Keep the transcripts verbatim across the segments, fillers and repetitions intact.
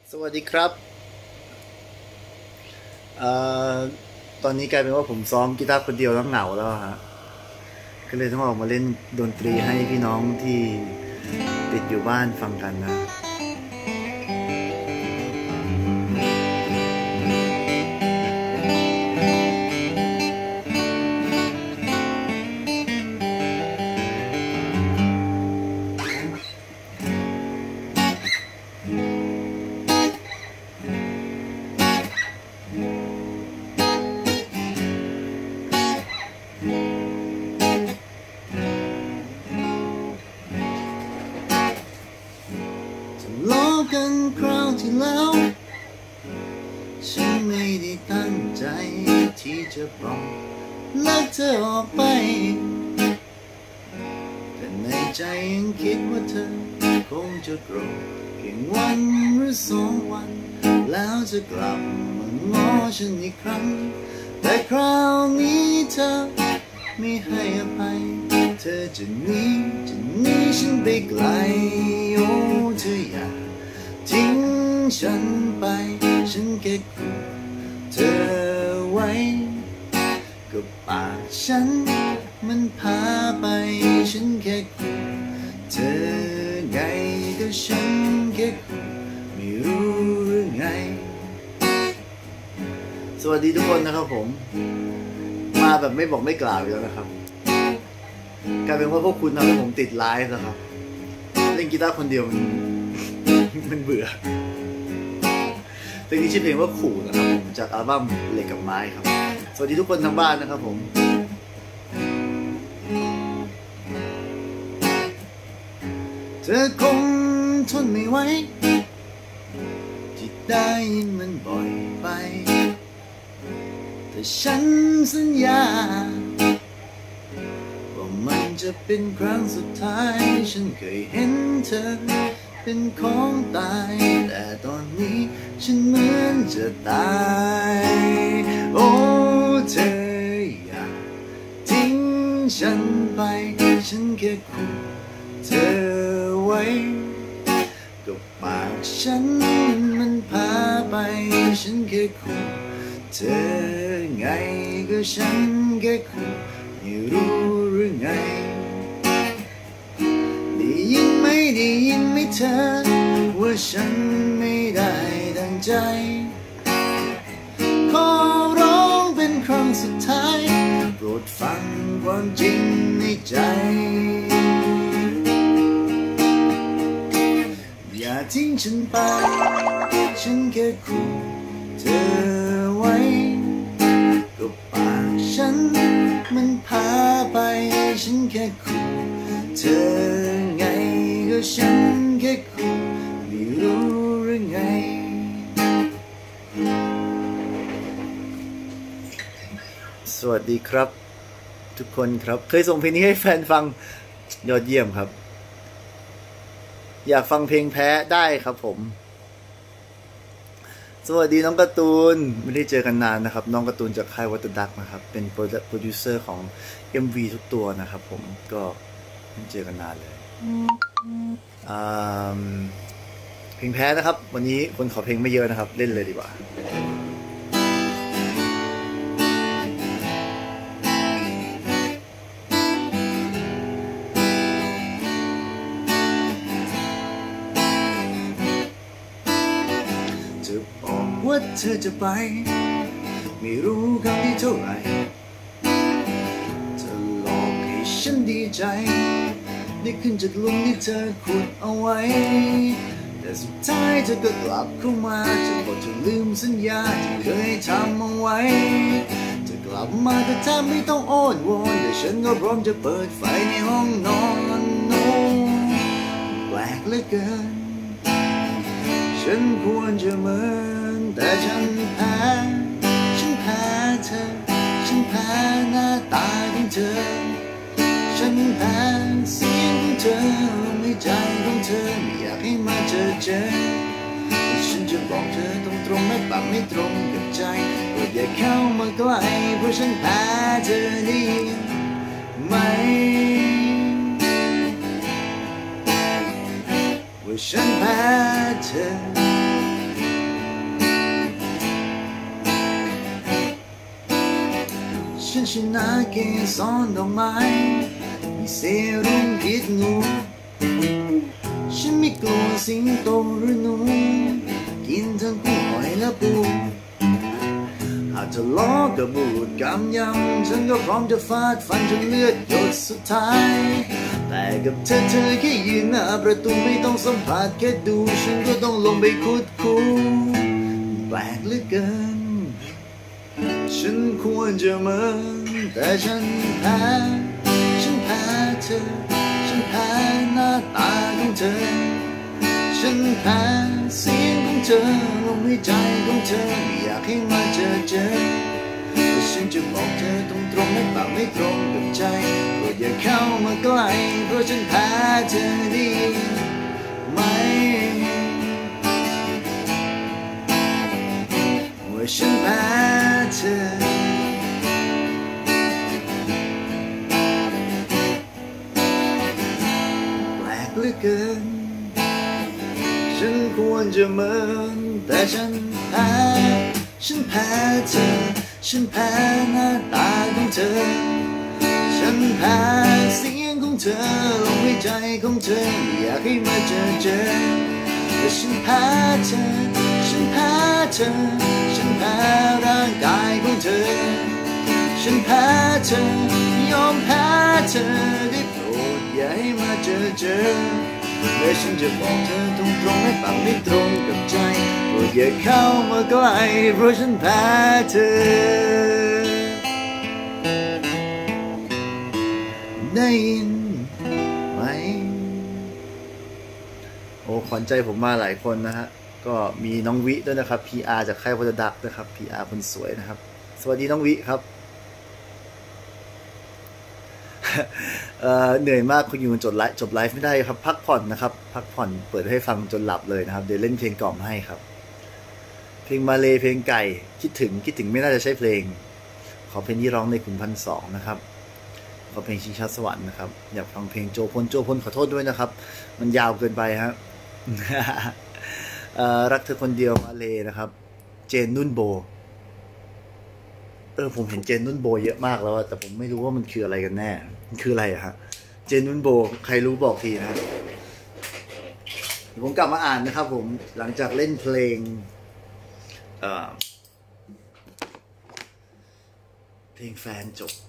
สวัสดีครับเอ่อตอนนี้กลายเป็นว่าผมซ้อมกีตาร์คนเดียวแล้วเหงาแล้วฮะก็เลยต้องออกมาเล่นดนตรีให้พี่น้องที่ติดอยู่บ้านฟังกันนะล้อกันคราวที่แล้วฉันไม่ได้ตั้งใจที่จะบอกลักเธอออกไปแต่ในใจยังคิดว่าเธอคงจะโกรธเพียงวันหรือสองวันแล้วจะกลับมาง้อฉันอีกครั้งแต่คราวนี้เธอไม่ให้อภัยเธอจะหนีจะหนีฉันไปไกลโอ้เธออย่าทิ้งฉันไปฉันแค่ขู่เธอไว้กับปากฉันมันพาไปฉันแค่ขู่เธอไงก็ฉันแค่ขู่ไม่รู้หรือไงสวัสดีทุกคนนะครับผมมาแบบไม่บอกไม่กล่าวอีกแล้วนะครับกลายเป็นว่าพวกคุณทำให้ผมติดไลฟ์นะครับเล่นกีตาร์คนเดียวมันมันเบื่อเพลงนี้ชื่อเพลงว่าขู่นะครับผมจากอัลบั้มเหล็กกับไม้ครับสวัสดีทุกคนทางบ้านนะครับผมเธอคงทนไม่ไหวที่ได้ยินมันบ่อยไปแต่ฉันสัญญาว่ามันจะเป็นครั้งสุดท้ายฉันเคยเห็นเธอเป็นของตายแต่ตอนนี้ฉันเหมือนจะตายโอ้เธออย่าทิ้งฉันไปฉันแค่ขู่เธอไว้กับปากฉันมันพาไปฉันแค่ขู่เธอไงก็ฉันแค่ขู่ไม่รู้หรือไงได้ยินไม่ได้ยินไม่เธอว่าฉันไม่ได้ดังใจขอร้องเป็นครั้งสุดท้ายโปรดฟังความจริงในใจอย่าทิ้งฉันไปฉันแค่ขู่เธอไว้กับปากฉันมันพาไปฉันแค่ขู่เธอไงก็ฉันแค่ขู่ไม่รู้หรือไงสวัสดีครับทุกคนครับเคยส่งเพลงนี้ให้แฟนฟังยอดเยี่ยมครับอยากฟังเพลงแพ้ได้ครับผมสวัสดีน้องการ์ตูนไม่ได้เจอกันนานนะครับน้องการ์ตูนจากค่ายวัตถุดักนะครับเป็นโปรดิวเซอร์ของ เอ็ม วี ทุกตัวนะครับผมก็ไม่เจอกันนานเลยเพลงแพ้นะครับวันนี้คนขอเพลงไม่เยอะนะครับเล่นเลยดีกว่าจะบอกว่าเธอจะไปไม่รู้ครั้งที่เท่าไหร่จะหลอกให้ฉันดีใจได้ขึ้นจากหลุมที่เธอขุดเอาไว้แต่สุดท้ายเธอก็กลับเข้ามาจะบอกเธอลืมสัญญาที่เคยทำเอาไว้จะกลับมาแต่เธอไม่ต้องอ้อนวอนแต่ฉันก็พร้อมจะเปิดไฟในห้องนอนโน้แปลกเหลือเกินฉันควรจะเหมือนแต่ฉันแพ้ฉันแพ้เธอฉันแพ้หน้าตาของเธอฉันแพ้เสียงของเธอในใจของเธอไม่อยากให้มาเจอเจอฉันจะบอกเธอตรงๆไม่ปากไม่ตรงกับใจก็อย่าเข้ามาใกล้เพราะฉันแพ้เธอได้ยินไหมว่าฉันแพ้เธอฉันชนะเกสรดอกไม้มีเซรุ่มพิษงูฉันไม่กลัวสิงโตหรือหนูกินทั้งกุ้งหอยและปูหากจะล้อกับบุรุษกำยำฉันก็พร้อมจะฟาดฟันจนเลือดหยดสุดท้ายแต่กับเธอเธอแค่ยืนหน้าประตูไม่ต้องสัมผัสแค่ดูฉันก็ต้องลงไปคุดคูแปลกเหลือเกินฉันควรจะเมินแต่ฉันแพ้ฉันแพ้เธอฉันแพ้หน้าตาของเธอฉันแพ้เสียงของเธอลมหายใจของเธอไม่อยากให้มาเจอเจอแต่ฉันจะบอกเธอตรงตรงไม่ปากไม่ตรงกับใจโปรดอย่าเข้ามาใกล้เพราะฉันแพ้เธอดีไหมว่าฉันแพ้เธอแปลกเหลือเกินฉันควรจะเมินแต่ฉันแพ้ฉันแพ้เธอฉันแพ้หน้าตาของเธอฉันแพ้เสียงของเธอลมหายใจของเธออยากให้มาเจอเจอแต่ฉันแพ้เธอฉันแพ้เธอฉันแพ้ร่างกายของเธอฉันแพ้เธอยอมแพ้เธอได้โปรดอย่าให้มาเจอเจอและฉันจะบอกเธอตรงตรงไม่ปากไม่ตรงกับใจโปรดอย่าเข้ามาใกล้เพราะฉันแพ้เธอได้ยินไหมโอ้ขวัญใจผมมาหลายคนนะฮะก็มีน้องวิด้วยนะครับ พี อาร์ จากค่ายวัตดักนะครับ พี อาร์ คนสวยนะครับสวัสดีน้องวิครับ เอ่อเหนื่อยมากคุณอยู่จนไลฟ์จบไลฟ์ไม่ได้ครับพักผ่อนนะครับพักผ่อนเปิดให้ฟังจนหลับเลยนะครับเดี๋ยวเล่นเพลงกล่อมให้ครับเพลงมาเลเพลงไก่คิดถึงคิดถึงไม่น่าจะใช่เพลงขอเพลงที่ร้องในขุนพันสองนะครับขอเพลงชิงช้าสวรรค์นะครับอยากฟังเพลงโจพลโจพลขอโทษด้วยนะครับมันยาวเกินไปครับ รักเธอคนเดียวมาเลนะครับเจนนุ่นโบเออผมเห็นเจนนุ่นโบเยอะมากแล้วแต่ผมไม่รู้ว่ามันคืออะไรกันแน่มันคืออะไรอะฮะเจนนุ่นโบใครรู้บอกทีนะผมกลับมาอ่านนะครับผมหลังจากเล่นเพลงเอ่อเพลงแฟนจบ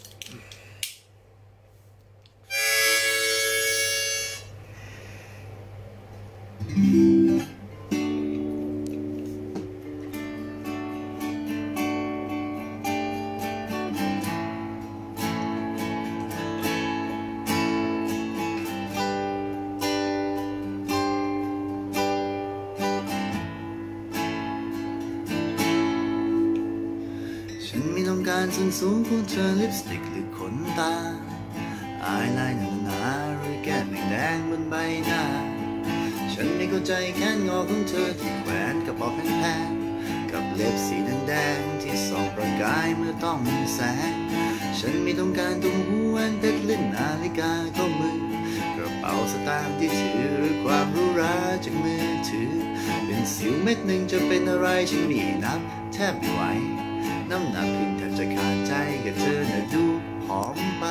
ฉันไม่ต้องการส้นสูงของเธอลิปสติกหรือขนตาอายไลน์หนาหรือแก้มแดงบนใบหน้าฉันไม่เข้าใจแค่งอของเธอที่แขวนกระเป๋าแพงๆกับเล็บสีแดงๆที่ส่องประกายเมื่อต้องแสงฉันไม่ต้องการตุ้มหูแหวนเพชรหรือนาฬิกาข้อมือกระเป๋าสตางค์ที่ถือหรือความหรูหราจากมือถือเป็นสิวเม็ดหนึ่งจะเป็นอะไรฉันมีนับแทบไม่ไหวน้ำหนักขึ้นแทบจะขาดใจกับเธอน่ะดูผอมไป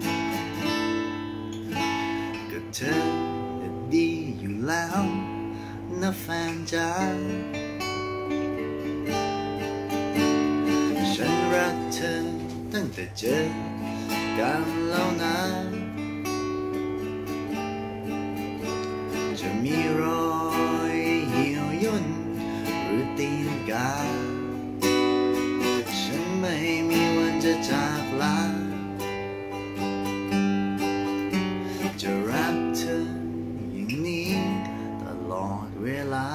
กับเธอน่ะดีอยู่แล้วนะแฟนจ๋าฉันรักเธอตั้งแต่เจอกันแล้วนะจะมีรอยเหี่ยวย่นหรือตีนกาไม่มีวันจะจากลาจะรักเธออย่างนี้ตลอดเวลา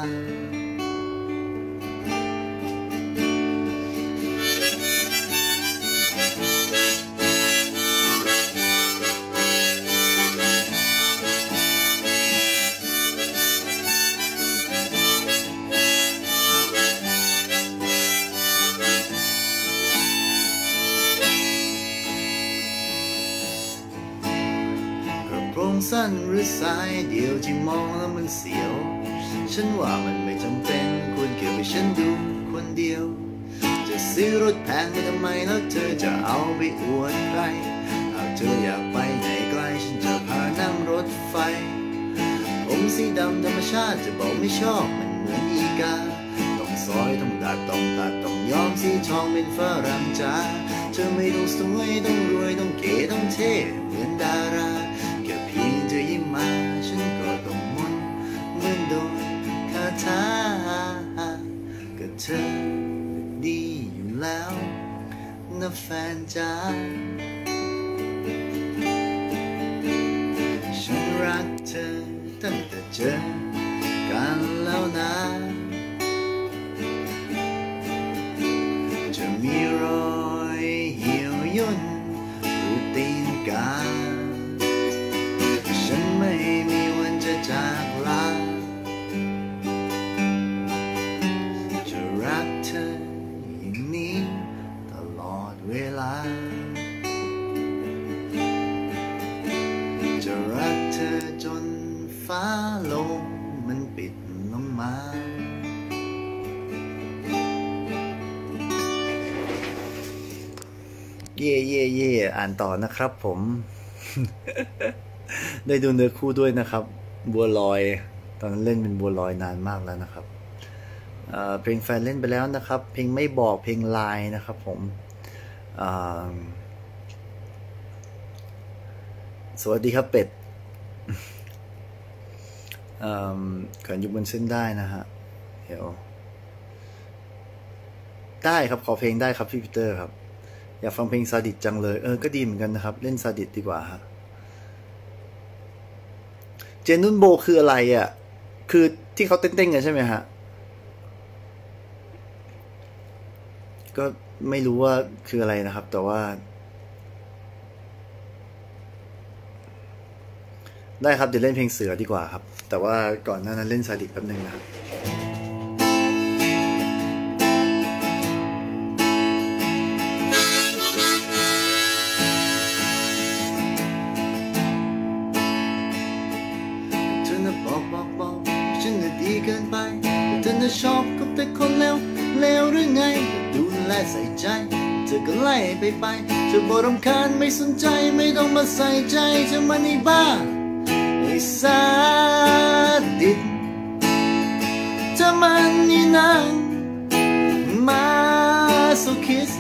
สั้นหรือสายเดียวที่มองแล้วมันเสียวฉันว่ามันไม่จำเป็นควรเก็บไว้ฉันดูคนเดียวจะจะซื้อรถแพงไปทำไมแล้วเธอจะเอาไปอวดใครหากเธออยากไปไหนไกลฉันจะพานั่งรถไฟผมสีดำธรรมชาติจะบอกไม่ชอบมันเหมือนอีกาต้องซอยต้องดัดต้องตัดต้องย้อมสีทองเป็นฝรั่งจ้าเธอไม่ต้องสวยต้องรวยต้องเก๋ต้องเท่เหมือนดาราแค่เพียงเธอยิ้มมาฉันก็ต้องมนเหมือนโดนคาถาก็เธอดีอยู่แล้วนะแฟนจ้าฉันรักเธอตั้งแต่เจอกันแล้วนะจะมีรอยเหี่ยวย่นหรือตีนกาฉันไม่มีวันจะจากลาจะรักเธออย่างนี้ตลอดเวลาจะรักเธอจนฟ้าลงมันปิดลงมาเย่เย่เย่อ่านต่อนะครับผม ได้ดูเนื้อคู่ด้วยนะครับบัวลอยตอนนั้นเล่นเป็นบัวลอยนานมากแล้วนะครับเอ่อเพลงแฟนเล่นไปแล้วนะครับเพลงไม่บอกเพลงไลน์นะครับผมสวัสดีครับเป็ดเขินอยู่บนเส้นได้นะฮะเดี๋ยวได้ครับขอเพลงได้ครับพี่ปีเตอร์ครับอยากฟังเพลงซาดิสจังเลยเออก็ดีเหมือนกันนะครับเล่นซาดิสดีกว่าฮะเจนนุ่นโบคืออะไรอ่ะคือที่เขาเต้นๆกันใช่ไหมฮะก็ไม่รู้ว่าคืออะไรนะครับแต่ว่าได้ครับเดี๋ยวเล่นเพลงเสือดีกว่าครับแต่ว่าก่อนหน้านั้นเล่นซาดิสแป๊บนึงนะครับเธอน่ะบอกบอกบอกฉันน่ะดีเกินไปเธอน่ะชอบกับแต่คนเลวเลวหรือไงดูแลใส่ใจเธอก็ไล่ไปไปเธอบ่รำคาญไม่สนใจไม่ต้องมาใส่ใจเธอมันไอ้บ้าไอ้ซาดิสเธอมันนี่นางมาโซคิส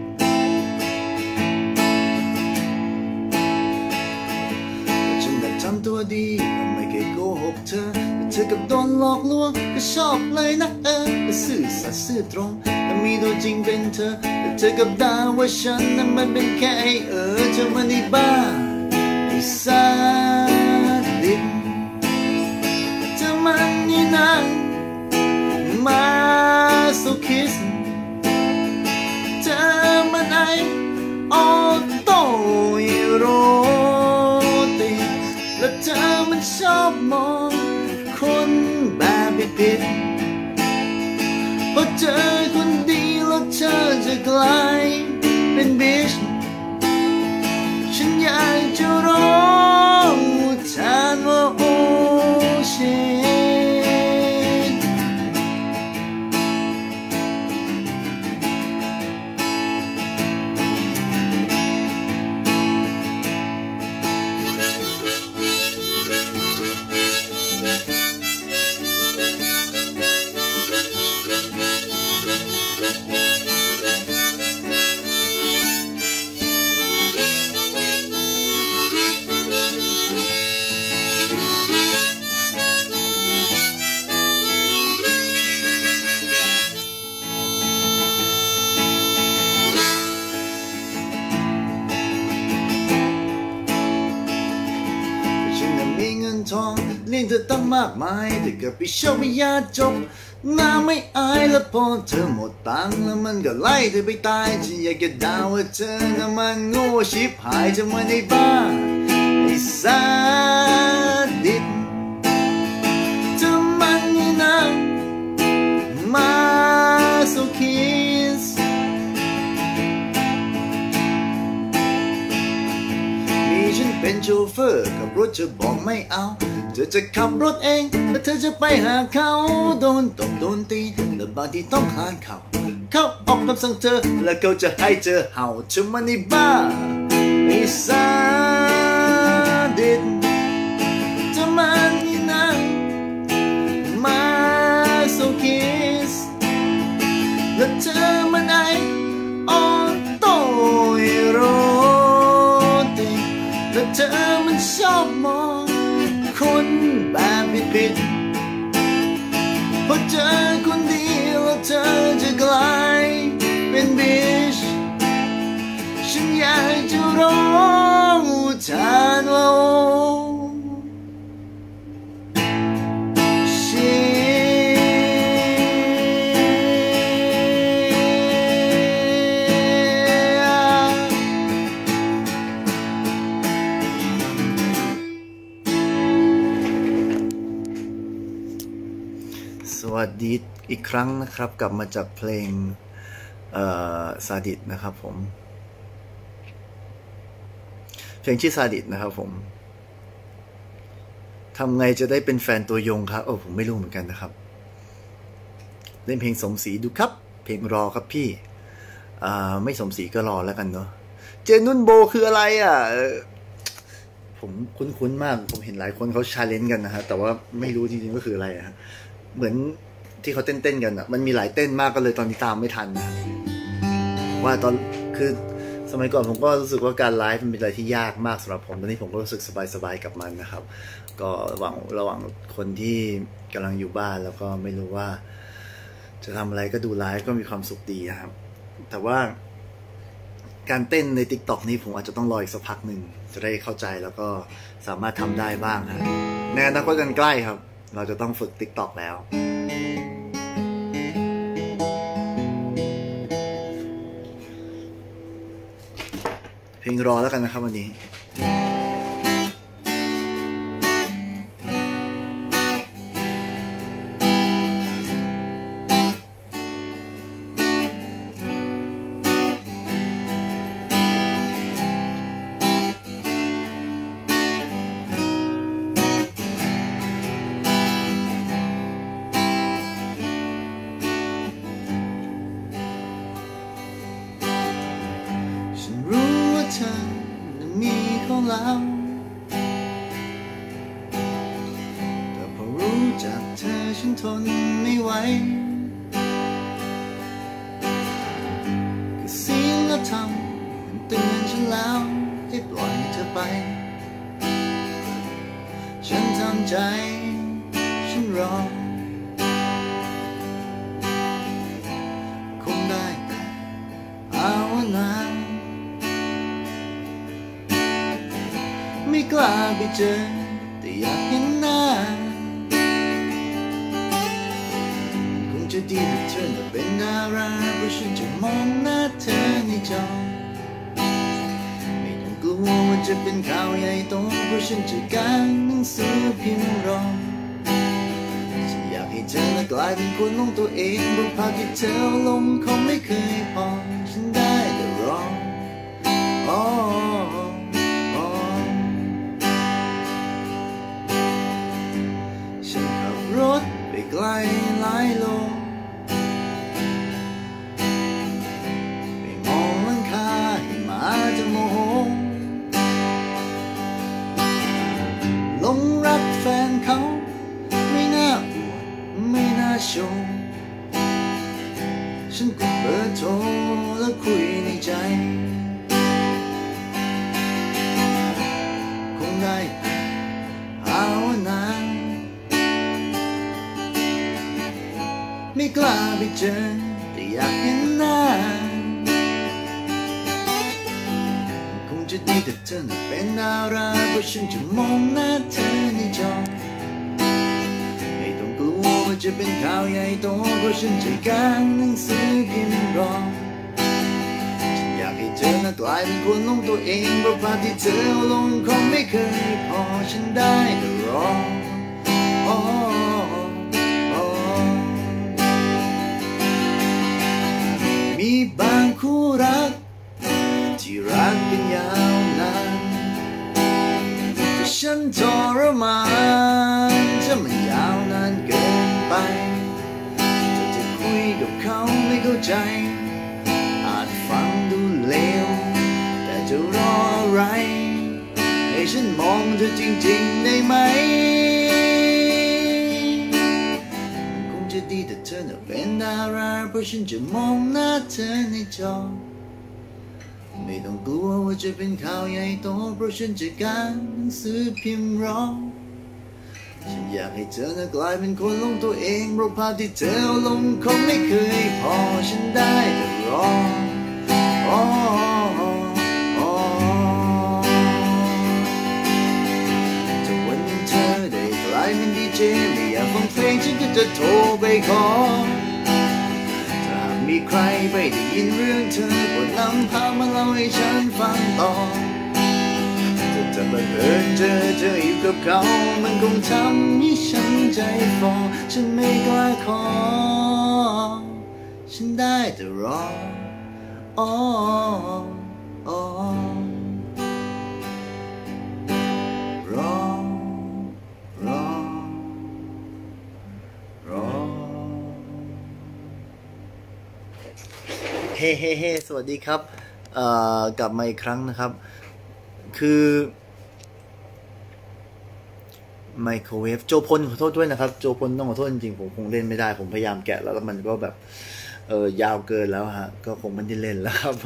ฉันได้ทำตัวดีไม่เคยโกหกเธอเธอกับโดนหลอกลวงก็ชอบเลยนะเออก็ซื่อสัตย์ซื่อตรงแต่มีตัวจริงเป็นเธอแต่เธอกับด่าว่าฉันนั้นมันเป็นแค่ไอ้เออเธอมันไอ้บ้าไอ้ซาดิสเธอมันนี่นางมาโซคิสเธอมันไอออโต้อีโรติกและเธอมันชอบมองคนแบบผิดพอเจอคนดีแล้วเธอจะกลายเป็นบิชฉันอยากจะร้องแทนว่าโอ้ชิเลี้ยงเธอตั้งมากมายแต่เกิดไปโชคไม่ยากจบหน้าไม่อายแล้วพอเธอหมดตังค์แล้วมันก็ไล่เธอไปตายฉันอยากจะด่าว่าเธอน่ะมันโง่ชิบหายจะมาในบ้าไอ้ซาดิสเธอมันนี่นะมาโซคิสมีฉันเป็นโชเฟอร์กับรถเธอบอกไม่เอาเธอจะขับรถเองแล้วเธอจะไปหาเขาโดนตบโดนตีและบางทีต้องคลานเข่าเขาออกคำสั่งเธอแล้วเขาจะให้เธอเห่าเธอมันนี่บ้าไอ้ซาดิสเธอมันนี่นะมาโซคิสและเธอมันไอออโต้โรติกและเธอมันชอบมองคนแบบผิดๆพอเจอคนดีแล้วเธอจะกลายเป็นบิชฉันอยากจะร้องอุทานว่าโอ้สวัสดีอีกครั้งนะครับกลับมาจากเพลงซาดิสนะครับผมเพลงชื่อซาดิสนะครับผมทำไงจะได้เป็นแฟนตัวยงครับโอ้ผมไม่รู้เหมือนกันนะครับเล่นเพลงสมศรีดูครับเพลงรอครับพี่ไม่สมศรีก็รอแล้วกันเนาะเจนุ่นโบคืออะไรอ่ะผมคุ้นๆมากผมเห็นหลายคนเขาชาเลนจ์กันนะฮะแต่ว่าไม่รู้จริงๆก็คืออะไรฮะเหมือนที่เขาเต้นๆกันอ่ะมันมีหลายเต้นมากก็เลยตอนนี้ตามไม่ทันนะว่าตอนคือสมัยก่อนผมก็รู้สึกว่าการไลฟ์มันเป็นอะไรที่ยากมากสำหรับผมตอนนี้ผมก็รู้สึกสบายๆกับมันนะครับก็ระหว่างระหว่างคนที่กำลังอยู่บ้านแล้วก็ไม่รู้ว่าจะทำอะไรก็ดูไลฟ์ก็มีความสุขดีครับแต่ว่าการเต้นใน ติ๊กต็อก นี้ผมอาจจะต้องรออีกสักพักหนึ่งจะได้เข้าใจแล้วก็สามารถทำได้บ้างครับในอนาคตกันใกล้ครับเราจะต้องฝึก ติ๊กต็อก แล้วเพลงรอแล้วกันนะครับวันนี้เธอมีของเราแต่พอรู้จักเธอฉันทนไม่ไหวก็สิ่งและทำมันเตือนฉันแล้วให้ปล่อยเธอไปฉันทำใจฉันรอคงได้แต่ภาวนาไม่กล้าไปเจอแต่อยากเห็นหน้าคงจะดีถ้าเธอน่ะเป็นดาราเพราะฉันจะมองหน้าเธอในจอไม่ต้องกลัวว่าจะเป็นข่าวใหญ่โตเพราะฉันจะการหนังสือพิมพ์รอฉันอยากให้เธอน่ะกลายเป็นคนของตัวเองบนภาพที่เธอลงคงไม่เคยพอฉันได้แต่รออ๋อรถไปไกลหลายโลไม่มองหลังคาให้หมาจะโมโหหลงรักแฟนเขาไม่น่าอวดไม่น่าโชว์ฉันกดเบอร์โทรแล้วคุยในใจคงได้ภาวนาไม่กล้าไปเจอแต่อยากเห็นหน้าคงจะดีแต่เธอเป็นดาราเพราะฉันจะมองหน้าเธอในจอไม่ต้องกลัวว่าจะเป็นข่าวใหญ่โตเพราะฉันจะการหนังสือพิมพ์รอฉันอยากให้เธอน่ะกลายเป็นคนของตัวเองเพราะภาพที่เธอลงคงไม่เคยพอฉันได้แต่รอมีบางคู่รักที่รักกันยาวนานแต่ฉันทนมานถ้ามันยาวนานเกินไปจะจะคุยกับเขาไม่เข้าใจอาจฟังดูเลวแต่จะรออะไรให้ฉันมองเธอจริงๆได้ไหมคงจะดีแต่เธอน่ะเป็นดาราเพราะฉันจะมองหน้าเธอในจอไม่ต้องกลัวว่าจะเป็นข่าวใหญ่โตเพราะฉันจะการหนังสือพิมพ์ร้องฉันอยากให้เธอน่ะกลายเป็นคนลงตัวเองเพราะภาพที่เธอลงคงไม่เคยพอฉันได้แต่รออ๋ออ๋อถ้าวันหนึ่งเธอได้กลายเป็นดีเจไม่อยากฟังเพลงฉันก็จะโทรไปขอมีใครไปได้ยินเรื่องเธอปวดลำพามาเล่าให้ฉันฟังต่อถ้าเธอบังเอิญเจอเธออยู่กับเขามันคงทำให้ฉันใจฟอฉันไม่กล้าขอฉันได้แต่รออ๋ออ๋อรอรอรอเฮ้เฮ้เฮ้สวัสดีครับเอ่อกลับมาอีกครั้งนะครับคือไมโครเวฟโจพลขอโทษด้วยนะครับโจพลต้องขอโทษจริงๆผมคงเล่นไม่ได้ผมพยายามแกะแล้วแล้วมันก็แบบเออยาวเกินแล้วฮะก็คงไม่ได้เล่นแล้วครับ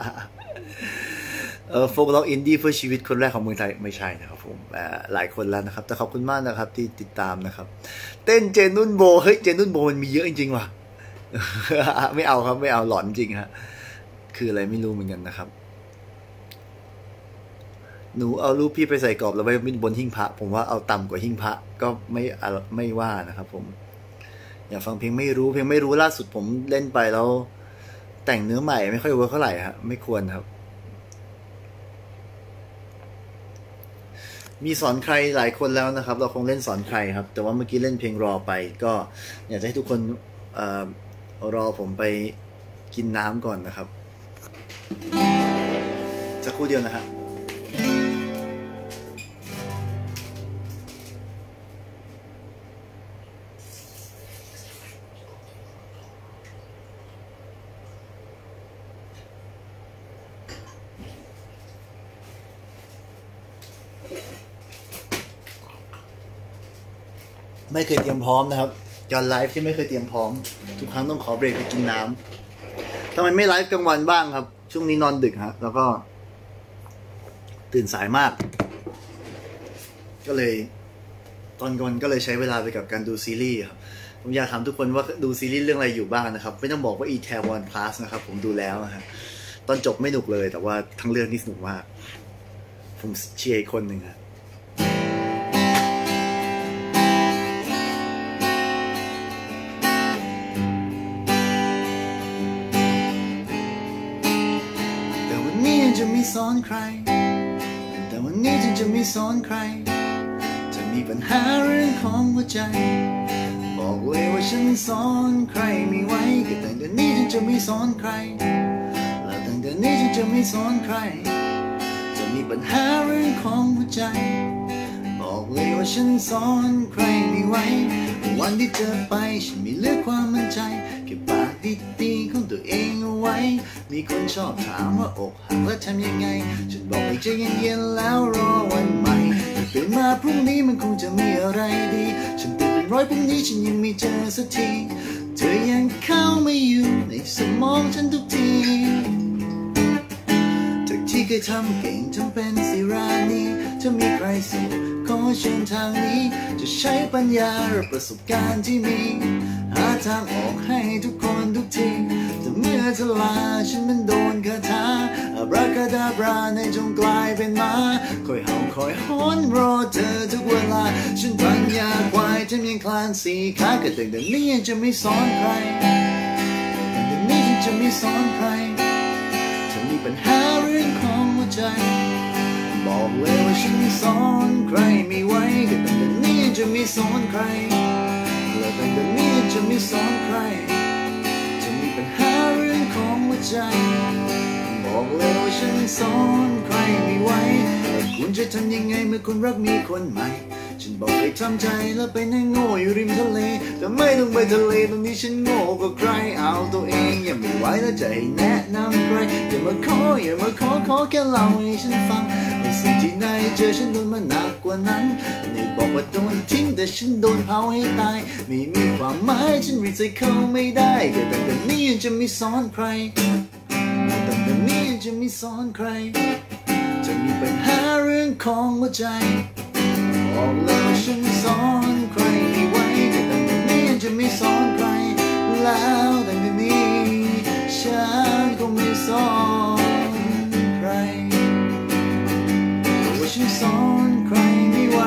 เออโฟกล็อกอินดี้เพื่อชีวิตคนแรกของเมืองไทยไม่ใช่นะครับผมหลายคนแล้วนะครับแต่ขอบคุณมากนะครับที่ติดตามนะครับเต้นเจนุ่นโบเฮ้ยเจนุ่นโบมันมีเยอะจริงๆว่ะไม่เอาครับไม่เอาหลอนจริงฮะคืออะไรไม่รู้เหมือนกันนะครับหนูเอารูปพี่ไปใส่กรอบแล้วไว้บนหิ้งพระผมว่าเอาต่ำกว่าหิ้งพระก็ไม่ไม่ว่านะครับผมอยากฟังเพลงไม่รู้เพลงไม่รู้ล่าสุดผมเล่นไปแล้วแต่งเนื้อใหม่ไม่ค่อยเวิร์คเท่าไหร่ฮะไม่ควรครับมีสอนใครหลายคนแล้วนะครับเราคงเล่นสอนใครครับแต่ว่าเมื่อกี้เล่นเพลงรอไปก็อยากจะให้ทุกคนเอ่อรอผมไปกินน้ำก่อนนะครับสักครู่เดียวนะฮะไม่เคยเตรียมพร้อมนะครับการไลฟ์ที่ไม่เคยเตรียมพร้อมทุกครั้งต้องขอเบรกไปกินน้ำทำไมไม่ไลฟ์กลางวันบ้างครับช่วงนี้นอนดึกฮะแล้วก็ตื่นสายมากก็เลยตอนกลางวันก็เลยใช้เวลาไปกับการดูซีรีส์ครับผมอยากถามทุกคนว่าดูซีรีส์เรื่องอะไรอยู่บ้างนะครับไม่ต้องบอกว่า Itaewon Class นะครับผมดูแล้วนะฮะตอนจบไม่หนุกเลยแต่ว่าทั้งเรื่องนี่สนุกมากผมเชียร์อีกคนหนึ่งครับจะไม่สอนใครแต่วันนี้ฉันจะไม่สอนใครจะมีปัญหาเรื่องของหัวใจบอกเลยว่าฉันสอนใครไม่ไหวก็ตั้งแต่นี้ฉันจะไม่สอนใครแล้วตั้งแต่นี้ฉันจะไม่สอนใครจะมีปัญหาเรื่องของหัวใจบอกเลยว่าฉันสอนใครไม่ไหววันที่เจอไปฉันมีเหลือความมั่นใจเก็บปากดีๆของตัวเองเอาไว้มีคนชอบถามว่าอกหักแล้วทำยังไงฉันบอกให้ใจเย็นๆแล้วรอวันใหม่ตื่นมาพรุ่งนี้มันคงจะมีอะไรดีฉันตื่นเป็นร้อยพรุ่งนี้ฉันยังไม่เจอสักทีเธอยังเข้าไม่อยู่ในสมองฉันทุกทีจากที่เคยทำเก่งทำเป็นศิรานีถ้ามีใครสู่ขอเชิญทางนี้จะใช้ปัญญาและประสบการณ์ที่มีหาทางออกให้ทุกคนทุกทีแต่เมื่อเธอลาฉันมันโดนคาถาอับราคาดาบราในจงกลายเป็นหมาคอยเห่าคอยฮ้อนรอเธอทุกเวลาฉันพังยาควายฉันยังคลานสี่ขาก็แต่แต่นี้ยังจะไม่สอนใครแต่แต่นี้ฉันจะไม่สอนใครจะมีปัญหาเรื่องของหัวใจบอกเลยว่าฉันไม่สอนใครไม่ไหวก็แต่แต่นี้จะไม่สอนใครและแต่แต่นี้จะไม่สอนใครจะมีปัญหาเรื่องของหัวใจบอกเลยว่าฉันสอนใครไม่ไหวคุณจะทำยังไงเมื่อคุณรักมีคนใหม่ฉันบอกให้ทำใจแล้วไปนั่งโง่อยู่ริมทะเลแต่ไม่ต้องไปทะเลตรงนี้ฉันโง่กว่าใครเอาตัวเองยังไม่ไหวแล้วจะให้แนะนำใครอย่ามาขออย่ามาขอขอแค่เล่าให้ฉันฟังในสิ่งที่นายเจอฉันโดนมาหนักกว่านั้นในบอกว่าโดนทิ้งแต่ฉันโดนเผาให้ตายไม่มีความหมายฉันรีไซเคิลไม่ได้แต่ตั้งแต่นี้ยังจะไม่สอนใครตั้งแต่นี้ยังจะไม่สอนใครจะมีปัญหาเรื่องของหัวใจบอกเลยว่าฉันสอนใครไม่ไหวแต่ตั้งแต่นี้ยังจะไม่สอนใครแล้วตั้งแต่นี้ฉันคงไม่สอนใครว่าฉันสอนใครไม่ไหว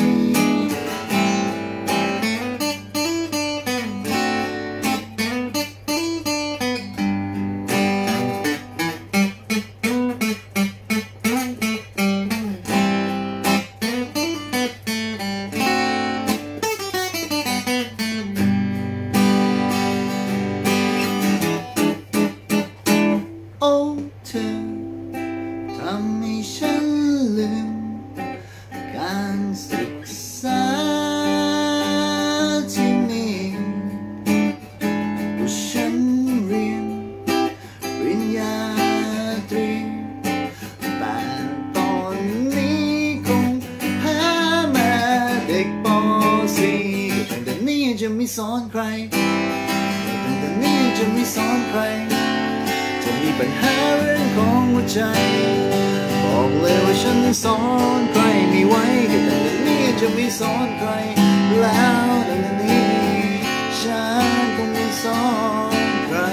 จะไม่สอนใครตั้งแต่นี้จะไม่สอนใครจะมีปัญหาเรื่องของหัวใจบอกเลยว่าฉันสอนใครไม่ไหวแต่ตั้งแต่นี้จะไม่สอนใครแล้วตั้งแต่นี้ฉันคงไม่สอนใคร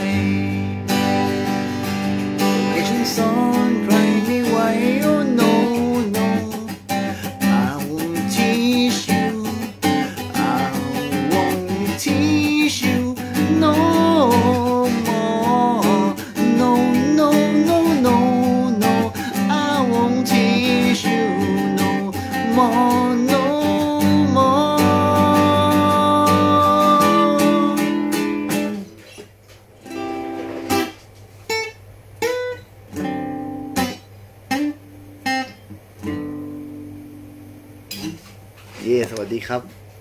ให้ฉันสอนใครไม่ไหว oh no no I won't teach you teach you no more no no no no no I won't teach you no more no more เย้สวัสดีครับ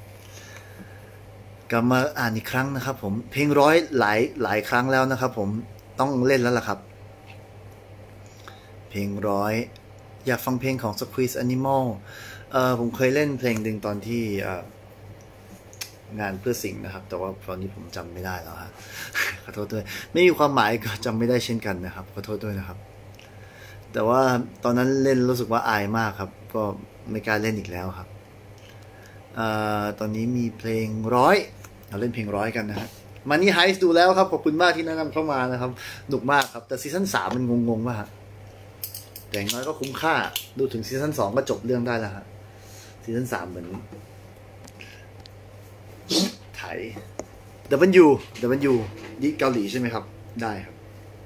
กลับมาอ่านอีกครั้งนะครับผมเพลงร้อยหลายหลายครั้งแล้วนะครับผมต้องเล่นแล้วล่ะครับเพลงร้อยอยากฟังเพลงของ Squeeze Animal เอ่อผมเคยเล่นเพลงหนึ่งตอนที่งานเพื่อสิ่งนะครับแต่ว่าตอนนี้ผมจำไม่ได้แล้วฮะขอโทษด้วยไม่มีความหมายก็จำไม่ได้เช่นกันนะครับขอโทษด้วยนะครับแต่ว่าตอนนั้นเล่นรู้สึกว่าอายมากครับก็ไม่กล้าเล่นอีกแล้วครับตอนนี้มีเพลงร้อยเราเล่นเพลงร้อยกันนะฮะมันนี่ไฮส์ดูแล้วครับขอบคุณมากที่แนะนำเข้ามานะครับหนุกมากครับแต่ซีซั่นสามมันงงๆมากแต่อย่างน้อยก็คุ้มค่าดูถึงซีซั่นสองก็จบเรื่องได้แล้วฮะซีซั่นสามเหมือนไถดับเบิลยูดับเบิลยูยี่เกาหลีใช่ไหมครับได้ครับ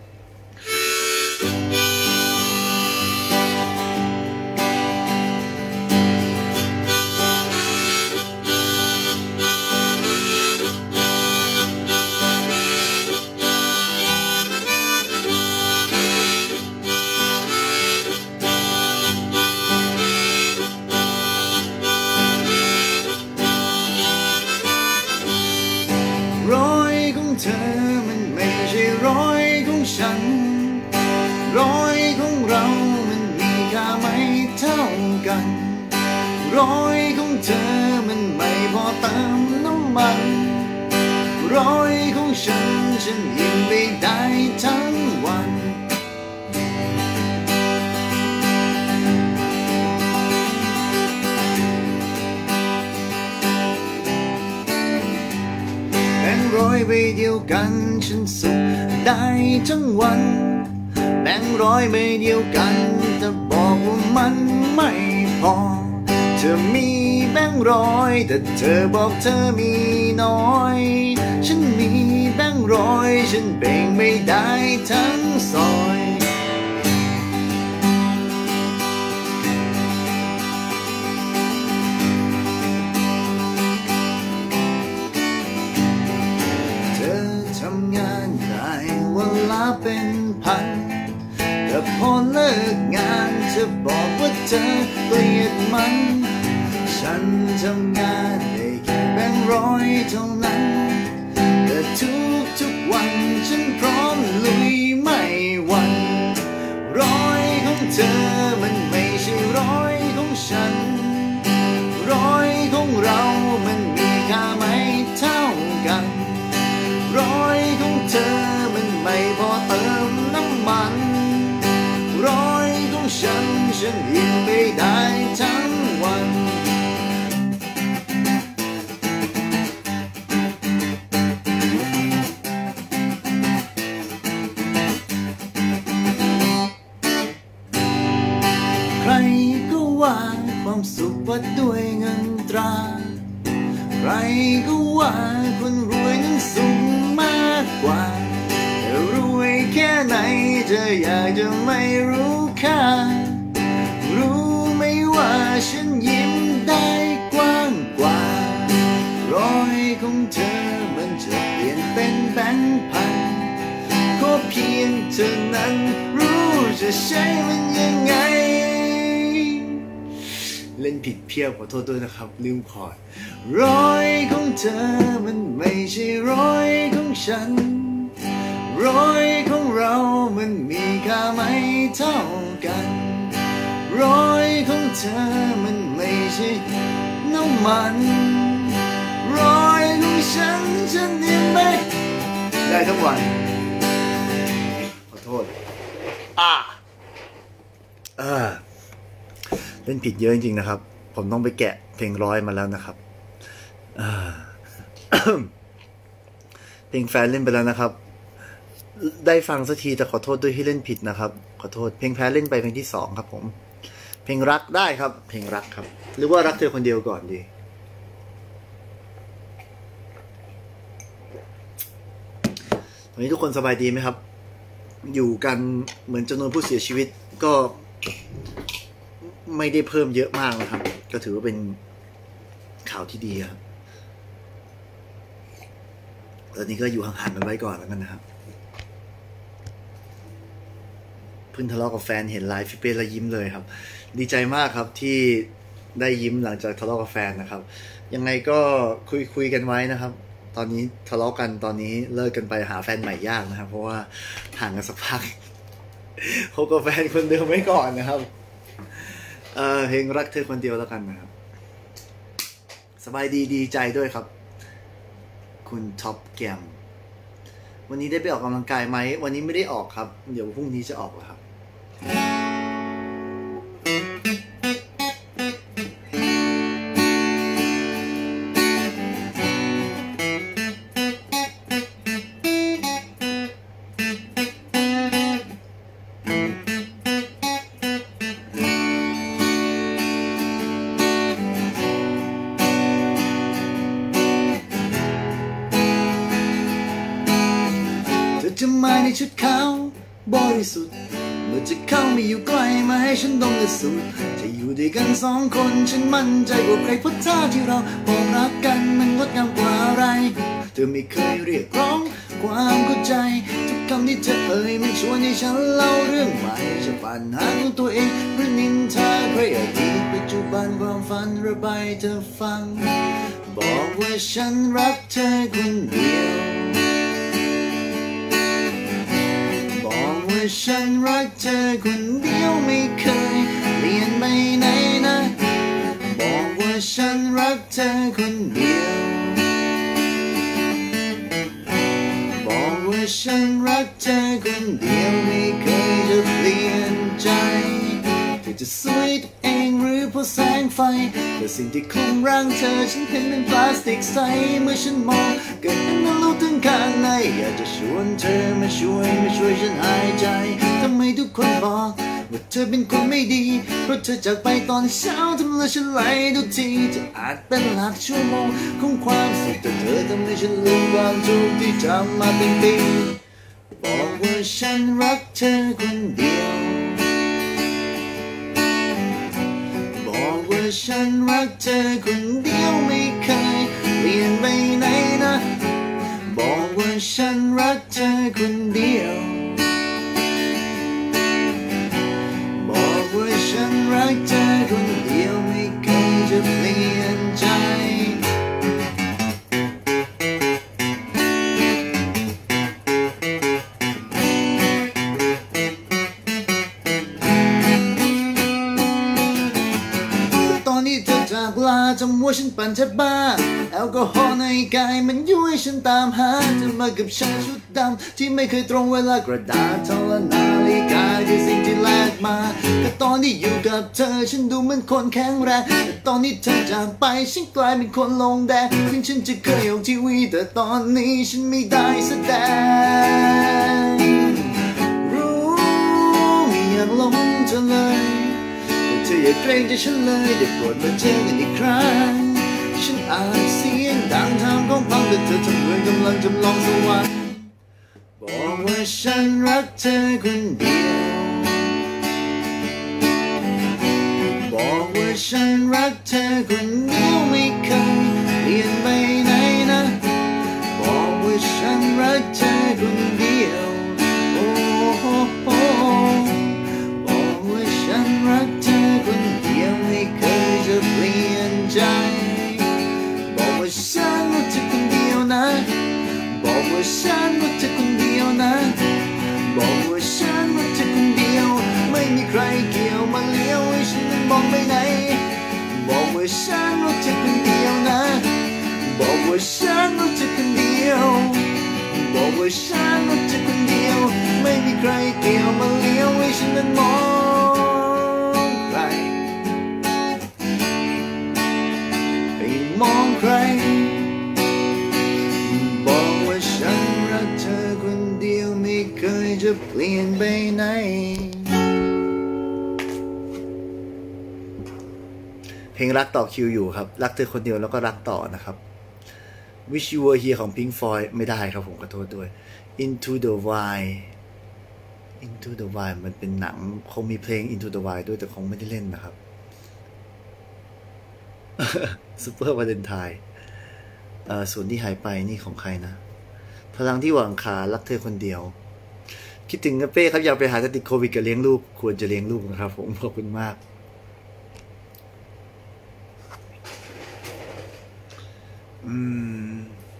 เธอมันไม่ใช่ร้อยของฉันร้อยของเรามันมีค่าไม่เท่ากันร้อยของเธอมันไม่พอเติมน้ำมันร้อยของฉันฉันยิ้มไปได้ทั้งวันร้อยใบเดียวกันฉันสุขได้ทั้งวันแบงค์ร้อยใบเดียวกันแต่บอกว่ามันไม่พอเธอมีแบงค์ร้อยแต่เธอบอกเธอมีน้อยฉันมีแบงค์ร้อยฉันแบ่งไม่ได้ทั้งซอยเป็นพันแต่พอเลิกงานเธอบอกว่าเธอเกลียดมันฉันทำงานได้แค่แบงค์ร้อยเท่านั้นแต่ทุกทุกวันฉันพร้อมลุยไม่หวั่นร้อยของเธอมันไม่ใช่ร้อยของฉันร้อยของเรามันมีค่าไม่เท่ากันร้อยของเธอมันไม่พอเติมน้ำมันร้อยของฉันฉันยิ้มไปได้ทั้งวันใครก็ว่าความสุขวัดด้วยเงินตราใครก็ว่าคนรวยนั้นสูงมากกว่าแต่รวยแค่ไหนเธออยากจะไม่รู้ค่ารู้ไหมว่าฉันยิ้มได้กว้างกว่าร้อยของเธอมันจะเปลี่ยนเป็นแบงค์พันก็เพียงเธอนั้นรู้จะใช้มันยังไงเล่นผิดเพี้ยวขอโทษด้วยนะครับลืมคอร์ดร้อยของเธอมันไม่ใช่ร้อยของฉันร้อยของเรามันมีค่าไม่เท่ากันร้อยของเธอมันไม่ใช่น้ำมันร้อยของฉันฉันยิ้มไปได้ทั้งวันขอโทษอ่าเออเล่นผิดเยอะจริงๆนะครับผมต้องไปแกะเพลงร้อยมาแล้วนะครับเพลงแฟนเล่นไปแล้วนะครับได้ฟังสักทีแต่ขอโทษด้วยที่เล่นผิดนะครับขอโทษเพลงแพ้เล่นไปเพลงที่สองครับผมเพลงรักได้ครับเพลงรักครับหรือว่ารักเธอคนเดียวก่อนดีตอนนี้ทุกคนสบายดีไหมครับอยู่กันเหมือนจำนวนผู้เสียชีวิตก็ไม่ได้เพิ่มเยอะมากนะครับก็ถือว่าเป็นข่าวที่ดีครับตอนนี้ก็อยู่ห่างๆกันไว้ก่อนแล้วกันนะครับเพิ่งทะเลาะกับแฟนเห็นไลฟ์พี่เป้แล้วยิ้มเลยครับดีใจมากครับที่ได้ยิ้มหลังจากทะเลาะกับแฟนนะครับยังไงก็คุยคุยกันไว้นะครับตอนนี้ทะเลาะกันตอนนี้เลิกกันไปหาแฟนใหม่ยากนะครับเพราะว่าห่างกันสักพักคบกับแฟนคนเดิมไว้ก่อนนะครับเออเพลงรักเธอคนเดียวแล้วกันนะครับสบายดีดีใจด้วยครับคุณท็อปแกมวันนี้ได้ไปออกกำลังกายไหมวันนี้ไม่ได้ออกครับเดี๋ยวพรุ่งนี้จะออกแล้วครับจะมาในชุดขาวบริสุทธิ์เมื่อจะเข้าไม่อยู่ใกล้มาให้ฉันดมและสูดจะอยู่ด้วยกันสองคนฉันมั่นใจกว่าใครเพราะท่าที่เราบอกรักกันมันงดงามกว่าอะไรเธอไม่เคยเรียกร้องความเข้าใจทุกคำที่เธอเอ่ยมันชวนให้ฉันเล่าเรื่องใหม่จะปัญหาของตัวเองหรือนินทาใครอดีตปัจจุบันความฝันระบายเธอฟังบอกว่าฉันรักเธอคนเดียวฉันรักเธอคนเดียวไม่เคยเปลี่ยนไปไหนนะบอกว่าฉันรักเธอคนเดียวบอกว่าฉันรักเธอคนเดียวไม่เคยจะเปลี่ยนใจเธอจะสวยตัวเองหรือเพราะแสงไฟแต่สิ่งที่คลุมร่างเธอฉันเห็นเป็นพลาสติกใสเมื่อฉันมองเกิดเป็นนรกถึงข้างในอยากจะชวนเธอมาช่วยมาช่วยฉันหายใจทำไมทุกคนบอกว่าเธอเป็นคนไม่ดีเพราะเธอจากไปตอนเช้าทำให้ฉันไหลทุกทีจะอาจเป็นหลักชั่วโมงของความสุขแต่เธอทำให้ฉันลืมความทุกข์ที่ทำมาเป็นปีบอกว่าฉันรักเธอคนเดียวบอกว่าฉันรักเธอคนเดียวไม่เคยเปลี่ยนไปไหนนะบอกว่าฉันรักเธอคนเดียวบอกว่าฉันรักเธอคนเดียวไม่เคยจะเปลี่ยนใจปั่นแทบบ้าแอลกอฮอล์ในกายมันยุ่ยฉันตามหาเธอมากับชายชุดดำที่ไม่เคยตรงเวลากระดาษโทรนาฬิกาคือสิ่งที่แลกมาแต่ตอนที่อยู่กับเธอฉันดูเหมือนคนแข็งแรงแต่ตอนนี้เธอจากไปฉันกลายเป็นคนลงแดงถึงฉันจะเคยออกทีวีแต่ตอนนี้ฉันไม่ได้แสดงรู้ไม่อยากหลงเธอเลยแต่เธออย่าเกรงใจฉันเลยได้โปรดมาเจอกันอีกครั้งฉันอาจเสียงดังทางของพังแต่เธอทำเหมือนกำลังจำลองสวรรค์บอกว่าฉันรักเธอคนเดียวบอกว่าฉันรักเธอคนเดียวไม่เคยเปลี่ยนไปไหนนะบอกว่าฉันรักเธอคนเดียวโอ้โหบอกว่าฉันรักเธอคนเดียวไม่เคยจะเปลี่ยนใจบอกว่าฉันรักเธอคนเดียวนะบอกว่าฉันรักเธอคนเดียวนะบอกว่าฉันรักเธอคนเดียวไม่มีใครเกี่ยวมาเลี้ยวให้ฉันนั้นมองไปไหนบอกว่าฉันรักเธอคนเดียวนะบอกว่าฉันรักเธอคนเดียวบอกว่าฉันรักเธอคนเดียวไม่มีใครเกี่ยวมาเลี้ยวให้ฉันนั้นมองใครไปมองใครบอกว่าฉันรักเธอคนเดียวไม่เคยจะเปลี่ยนไปไหนเพลงรักต่อคิวอยู่ครับรักเธอคนเดียวแล้วก็รักต่อนะครับ Wish You Were Here ของ Pink Floyd ไม่ได้ครับผมขอโทษด้วย Into the Wild Into the Wild มันเป็นหนังคงมีเพลง Into the Wild ด้วยแต่คงไม่ได้เล่นนะครับ Super Valentine เอ่อส่วนที่หายไปนี่ของใครนะพลังที่หวังขารักเธอคนเดียวคิดถึงนะเป้ครับอยากไปหาติดโควิดกับเลี้ยงลูกควรจะเลี้ยงลูกนะครับผมขอบคุณมากอืม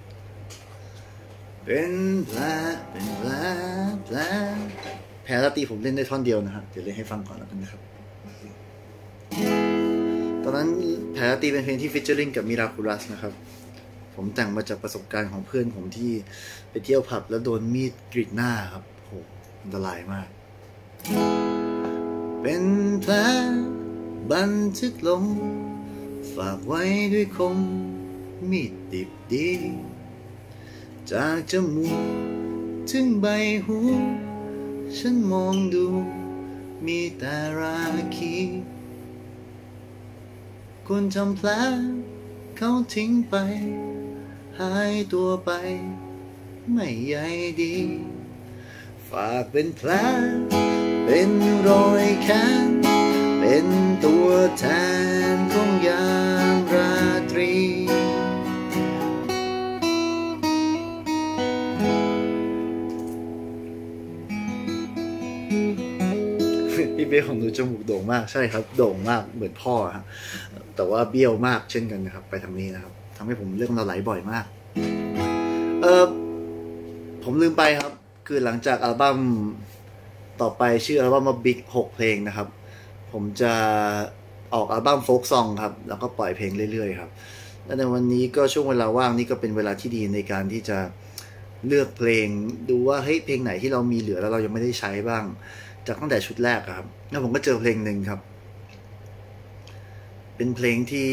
เป็นแผลเป็นแผลแผลแผลละตีผมเล่นได้ท่อนเดียวนะครับเดี๋ยวเล่นให้ฟังก่อนแล้วกันนะครับตอนนั้นแผลละตีเป็นเพลงที่ฟิชเจอริงกับมิราคูลัสนะครับผมแต่งมาจากประสบการณ์ของเพื่อนผมที่ไปเที่ยวผับแล้วโดนมีดกรีดหน้าครับโหอันตรายมากเป็นแผลบันทึกลงฝากไว้ด้วยคมมีดดิบดีจากจมูกถึงใบหูฉันมองดูมีแต่ราคีคนทำแผลเขาทิ้งไปหายตัวไปไม่ใยดีฝากเป็นแผลเป็นรอยแค้นเป็นตัวแทนของยามราตรีพี่เป้ของหนูจมูกโด่งมากใช่ครับโด่งมากเหมือนพ่อครับแต่ว่าเบี้ยวมากเช่นกันนะครับไปทางนี้นะครับทำให้ผมเลือดน้ำไหลบ่อยมากเออผมลืมไปครับคือหลังจากอัลบั้มต่อไปชื่ออัลบั้มว่า Big หกเพลงนะครับผมจะออกอัลบั้มโฟล์คซองครับแล้วก็ปล่อยเพลงเรื่อยๆครับและในวันนี้ก็ช่วงเวลาว่างนี่ก็เป็นเวลาที่ดีในการที่จะเลือกเพลงดูว่าเฮ้ยเพลงไหนที่เรามีเหลือแล้วเรายังไม่ได้ใช้บ้างจากตั้งแต่ชุดแรกครับแล้วผมก็เจอเพลงหนึ่งครับเป็นเพลงที่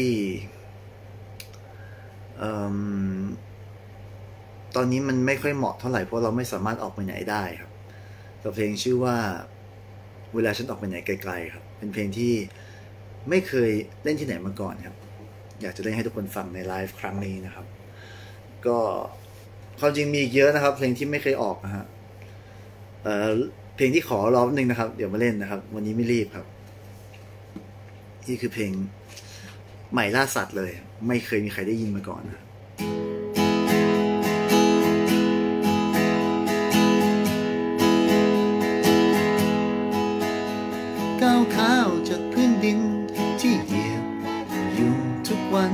ตอนนี้มันไม่ค่อยเหมาะเท่าไหร่เพราะเราไม่สามารถออกไปไหนได้ครับแต่เพลงชื่อว่าเวลาฉันออกไปไหนไกลๆครับเป็นเพลงที่ไม่เคยเล่นที่ไหนมาก่อนครับอยากจะเล่นให้ทุกคนฟังในไลฟ์ครั้งนี้นะครับก็ความจริงมีเยอะนะครับเพลงที่ไม่เคยออกนะฮะเอ่อเพลงที่ขอรอบนึงนะครับเดี๋ยวมาเล่นนะครับวันนี้ไม่รีบครับนี่คือเพลงใหม่ล่าสัตว์เลยไม่เคยมีใครได้ยินมาก่อนนะก้าวข้าวจากพื้นดินที่เหยียบอยู่ทุกวัน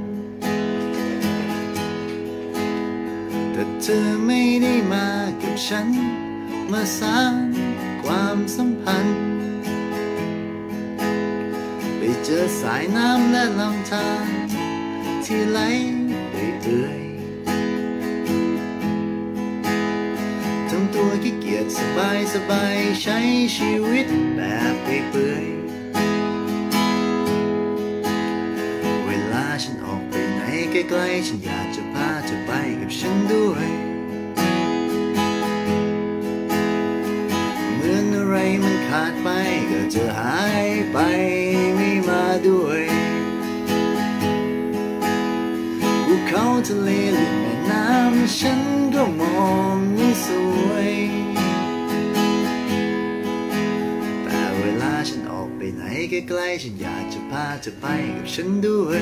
แต่เธอไม่ได้มากับฉันมาสร้างความสัมพันธ์ไปเจอสายน้ำและลำธารทที่ไหลเอื่อยทำตัวขี้เกียจสบายสบายใช้ชีวิตแบบเปื่อยเวลาฉันออกไปไหนใกล้ๆฉันอยากจะพาเธอไปกับฉันด้วยเหมือนอะไรมันขาดไปก็จะหายไปไม่มาด้วยภูเขาทะเลหรือแม่น้ำฉันก็มองไม่สวยแต่เวลาฉันออกไปไหนใกล้ๆฉันอยากจะพาเธอไปกับฉันด้วย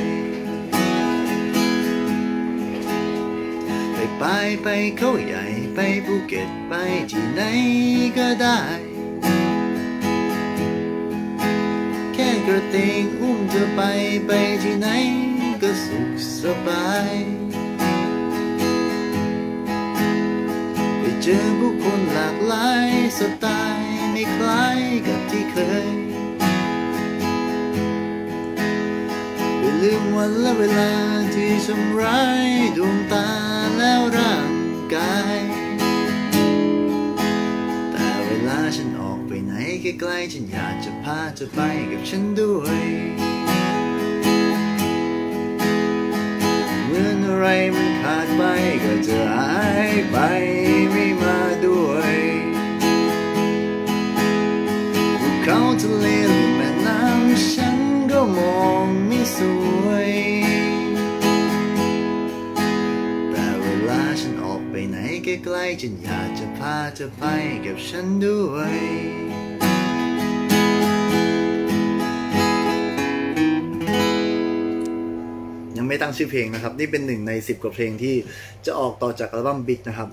ไปไปไปเขาใหญ่ไปภูเก็ตไปที่ไหนก็ได้แค่กระเตงอุ้มเธอไปไปที่ไหนก็สุขสบายไปเจอผู้คนหลากหลายสไตล์ไม่คล้ายกับที่เคยไปลืมวันและเวลาที่ทำร้ายดวงตาแล้วร่างกายแต่เวลาฉันออกไปไหนใกล้ๆฉันอยากจะพาเธอไปกับฉันด้วยอะไรมันขาดไปก็จะหายไปไม่มาด้วยภูเขาทะเลหรือแม่น้ำฉันก็มองไม่สวยแต่เวลาฉันออกไปไหนใกล้ๆฉันอยากจะพาเธอไปกับฉันด้วยยังไม่ตั้งชื่อเพลงนะครับนี่เป็นหนึ่งในสิบกว่าเพลงที่จะออกต่อจากอัลบั้ม Big นะครับ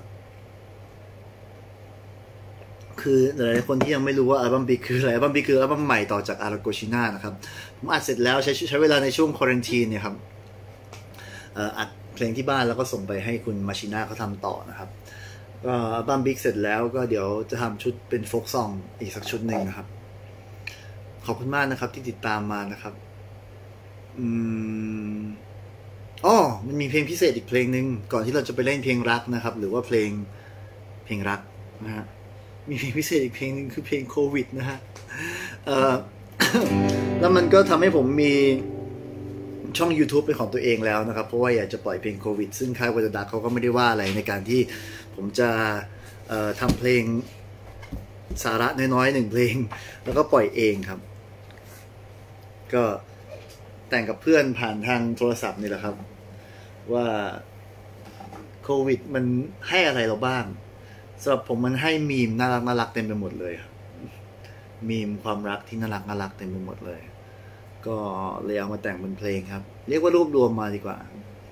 คือหลายๆคนที่ยังไม่รู้ว่าอัลบั้ม Big คืออะไรอัลบั้ม Big คืออัลบั้มใหม่ต่อจากอาราโกชิน่านะครับผมอัดเสร็จแล้วใช้ใช้เวลาในช่วงควอรันทีนเนี่ยครับอัดเพลงที่บ้านแล้วก็ส่งไปให้คุณมาชิน่าเขาทำต่อนะครับก็อัลบั้ม Big เสร็จแล้วก็เดี๋ยวจะทำชุดเป็นโฟล์คซองอีกสักชุดหนึ่งนะครับขอบคุณมากนะครับที่ติดตามมานะครับอืมอ๋อมันมีเพลงพิเศษอีกเพลงหนึ่งก่อนที่เราจะไปเล่นเพลงรักนะครับหรือว่าเพลงเพลงรักนะฮะมีเพลงพิเศษอีกเพลงหนึ่งคือเพลงโควิดนะฮะเอ่อ แล้วมันก็ทำให้ผมมีช่อง YouTube เป็นของตัวเองแล้วนะครับเพราะว่าอยากจะปล่อยเพลงโควิดซึ่งค่ายวาจดักเขาก็ไม่ได้ว่าอะไรในการที่ผมจะเอ่อทำเพลงสาระน้อยๆหนึ่งเพลงแล้วก็ปล่อยเองครับก็แต่งกับเพื่อนผ่านทางโทรศัพท์นี่แหละครับว่าโควิดมันให้อะไรเราบ้างสำหรับผมมันให้มีมน่ารักน่ารักเต็มไปหมดเลยครับมีมความรักที่น่ารักน่ารักเต็มไปหมดเลยก็เลยเอามาแต่งเป็นเพลงครับเรียกว่ารวบรวมมาดีกว่า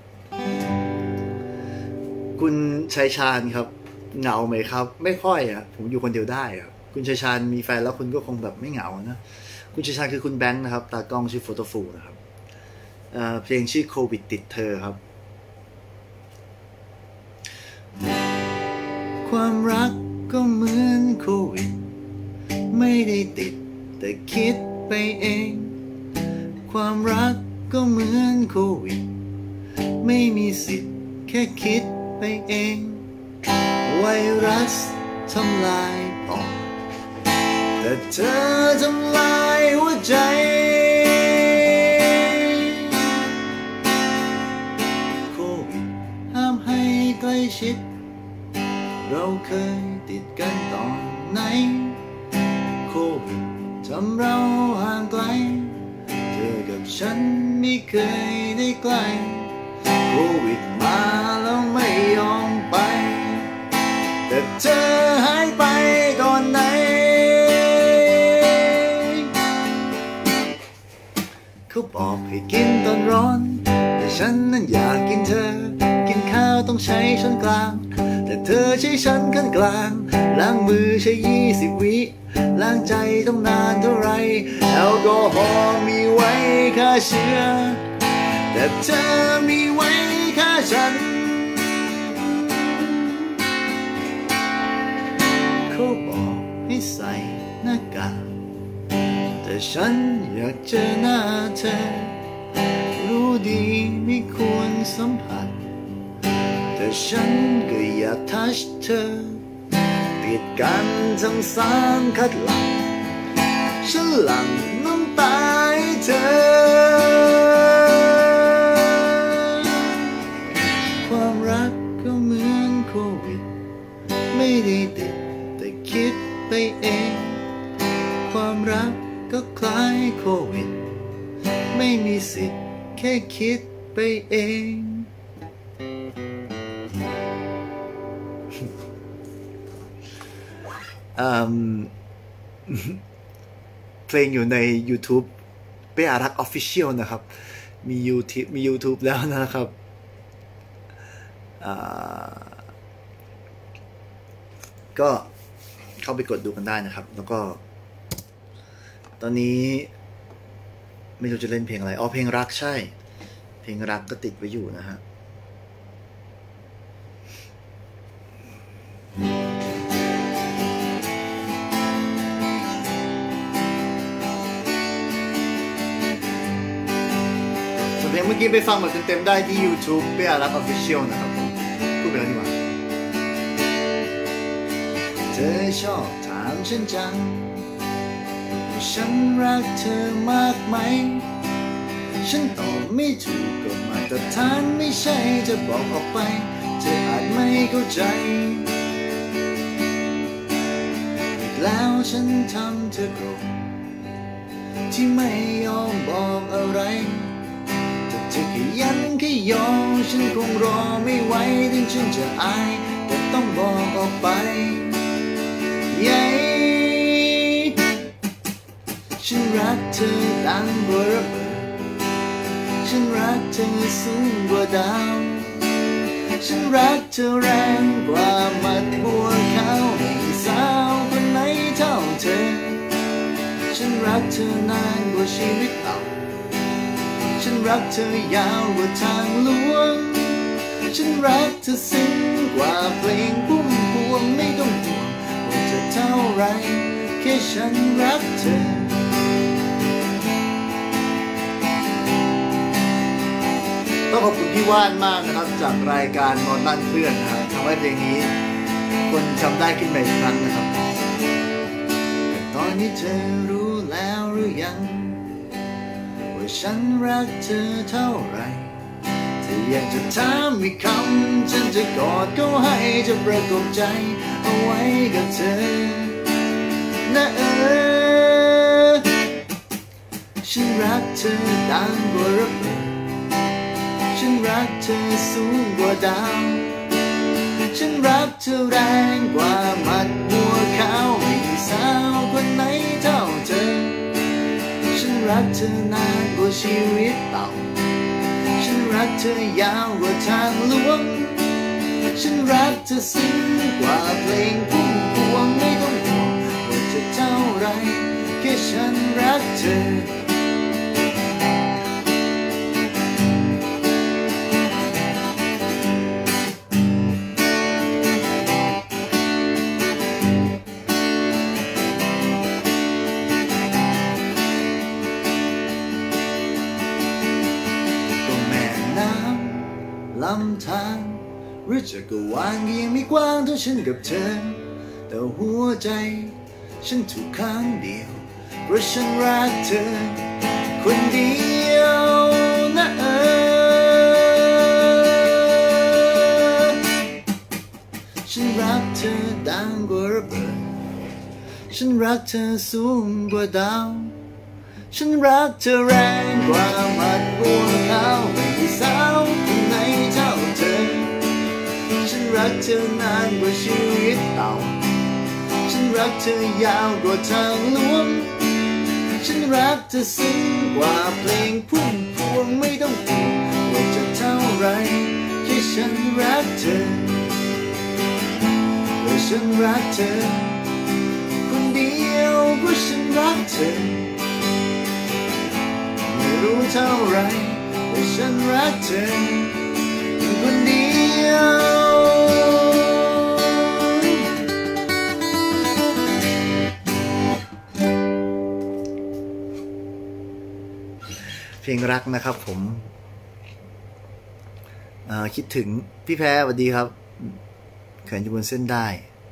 คุณชัยชาญครับเหงาไหมครับไม่ค่อยอ่ะผมอยู่คนเดียวได้ครับคุณชัยชาญมีแฟนแล้วคุณก็คงแบบไม่เหงานะคุณชัยชาญคือคุณแบงค์นะครับตากล้องชื่อโฟโต้ฟูนะครับเพลงชื่อโควิดติดเธอครับความรักก็เหมือนโควิดไม่ได้ติดแต่คิดไปเองความรักก็เหมือนโควิดไม่มีสิทธิ์แค่คิดไปเองไวรัสทำลายปอดแต่เธอทำลายหัวใจใกล้ชิดเราเคยติดกันตอนไหนโควิดทำเราห่างไกลเธอกับฉันไม่เคยได้ใกล้โควิดมาแล้วไม่ยอมไปแต่เธอหายไปตอนไหนเขาบอกให้กินตอนร้อนแต่ฉันนั้นอยากกินเธอกินข้าวต้องใช้ช้อนกลางแต่เธอใช้ช้อนขั้นกลางล้างมือใช้ยี่สิบวิล้างใจต้องนานเท่าไรแอลกอฮอล์มีไว้ฆ่าเชื้อแต่เธอมีไว้ฆ่าฉันเขาบอกให้ใส่หน้ากากแต่ฉันอยากเจอหน้าเธอรู้ดีไม่ควรสัมผัสแต่ฉันก็อยากทัชเธอติดกันทั้งสารคัดหลั่งฉันหลั่งน้ำตาให้เธอความรักก็เหมือนโควิดไม่ได้ติดแต่คิดไปเองความรักก็คล้ายโควิดไม่มีสิทธิ์แค่คิดไปเองเพลงอยู่ใน YouTube เป้อารัก Official นะครับมี YouTube มี YouTube แล้วนะครับก็เข้าไปกดดูกันได้นะครับแล้วก็ตอนนี้ไม่รู้จะเล่นเพลงอะไรอ๋อเพลงรักใช่เพลงรักก็ติดไว้อยู่นะฮะส่วนเพลงเมื่อกี้ไปฟังแบบเต็มๆได้ที่ YouTube เป้อารัก Official นะครับผมพูดไปแล้วนี่หว่าเธอชอบถามฉันจังฉันรักเธอมากไหมฉันตอบไม่ถูกก็มาตรฐานไม่ใช่จะบอกออกไปเธออาจไม่เข้าใจอีกแล้วฉันทำเธอโกรธที่ไม่ยอมบอกอะไรแต่เธอขยันขยอฉันคงรอไม่ไหวถึงฉันจะอายแต่ต้องบอกออกไปเย้ฉันรักเธอดังกว่าระเบิดฉันรักเธอสูงกว่าดาวฉันรักเธอแรงกว่ามัดบัวขาวไม่มีสาวคนไหนเท่าเธอฉันรักเธอนานกว่าชีวิตเอาฉันรักเธอยาวกว่าทางหลวงฉันรักเธอซึ้งกว่าเพลงพุ่มพวงไม่ต้องห่วงว่าจะเท่าไรแค่ฉันรักเธอต้องขอบคุณพี่ว่านมากนะครับจากรายการนอนบ้านเพื่อนนะครับทำให้เพลงนี้คนจำได้ขึ้นมาอีกครั้งนะครับแต่ตอนนี้เธอรู้แล้วหรือยังว่าฉันรักเธอเท่าไรถ้าอยากจะถามอีกคำฉันจะกอดเขาให้จะประกบใจเอาไว้กับเธอนะเออฉันรักเธอดังกว่าระเบิดฉันรักเธอสูงกว่าดาวฉันรักเธอแรงกว่ามัดบัวขาวไม่มีสาวคนไหนเท่าเธอฉันรักเธอนานกว่าชีวิตเต่าฉันรักเธอยาวกว่าทางหลวงฉันรักเธอซึ้งกว่าเพลงพุ่มพวงไม่ต้องห่วงว่าจะเท่าไรแค่ฉันรักเธอลำธารหรือจักรวาลก็ยังไม่กว้างเท่าฉันกับเธอแต่หัวใจฉันถูกข้างเดียวเพราะฉันรักเธอคนเดียวนะเออฉันรักเธอดังกว่าระเบิดฉันรักเธอสูงกว่าดาวฉันรักเธอแรงกว่ามัดบัวขาวไม่มีสาวคนไหนเท่าเธอฉันรักเธอนานกว่าชีวิตเต่าฉันรักเธอยาวกว่าทางหลวงฉันรักเธอซึ้งกว่าเพลงพุ่มพวงไม่ต้องห่วงว่าจะเท่าไรแค่ฉันรักเธอว่าฉันรักเธอคนเดียวเพราะฉันรักเธอไม่รู้เท่าไรว่าฉันรักเธอคนเดียวเพลงรักนะครับผมคิดถึงพี่แพรสวัสดีครับแขวนอยู่บนเส้นได้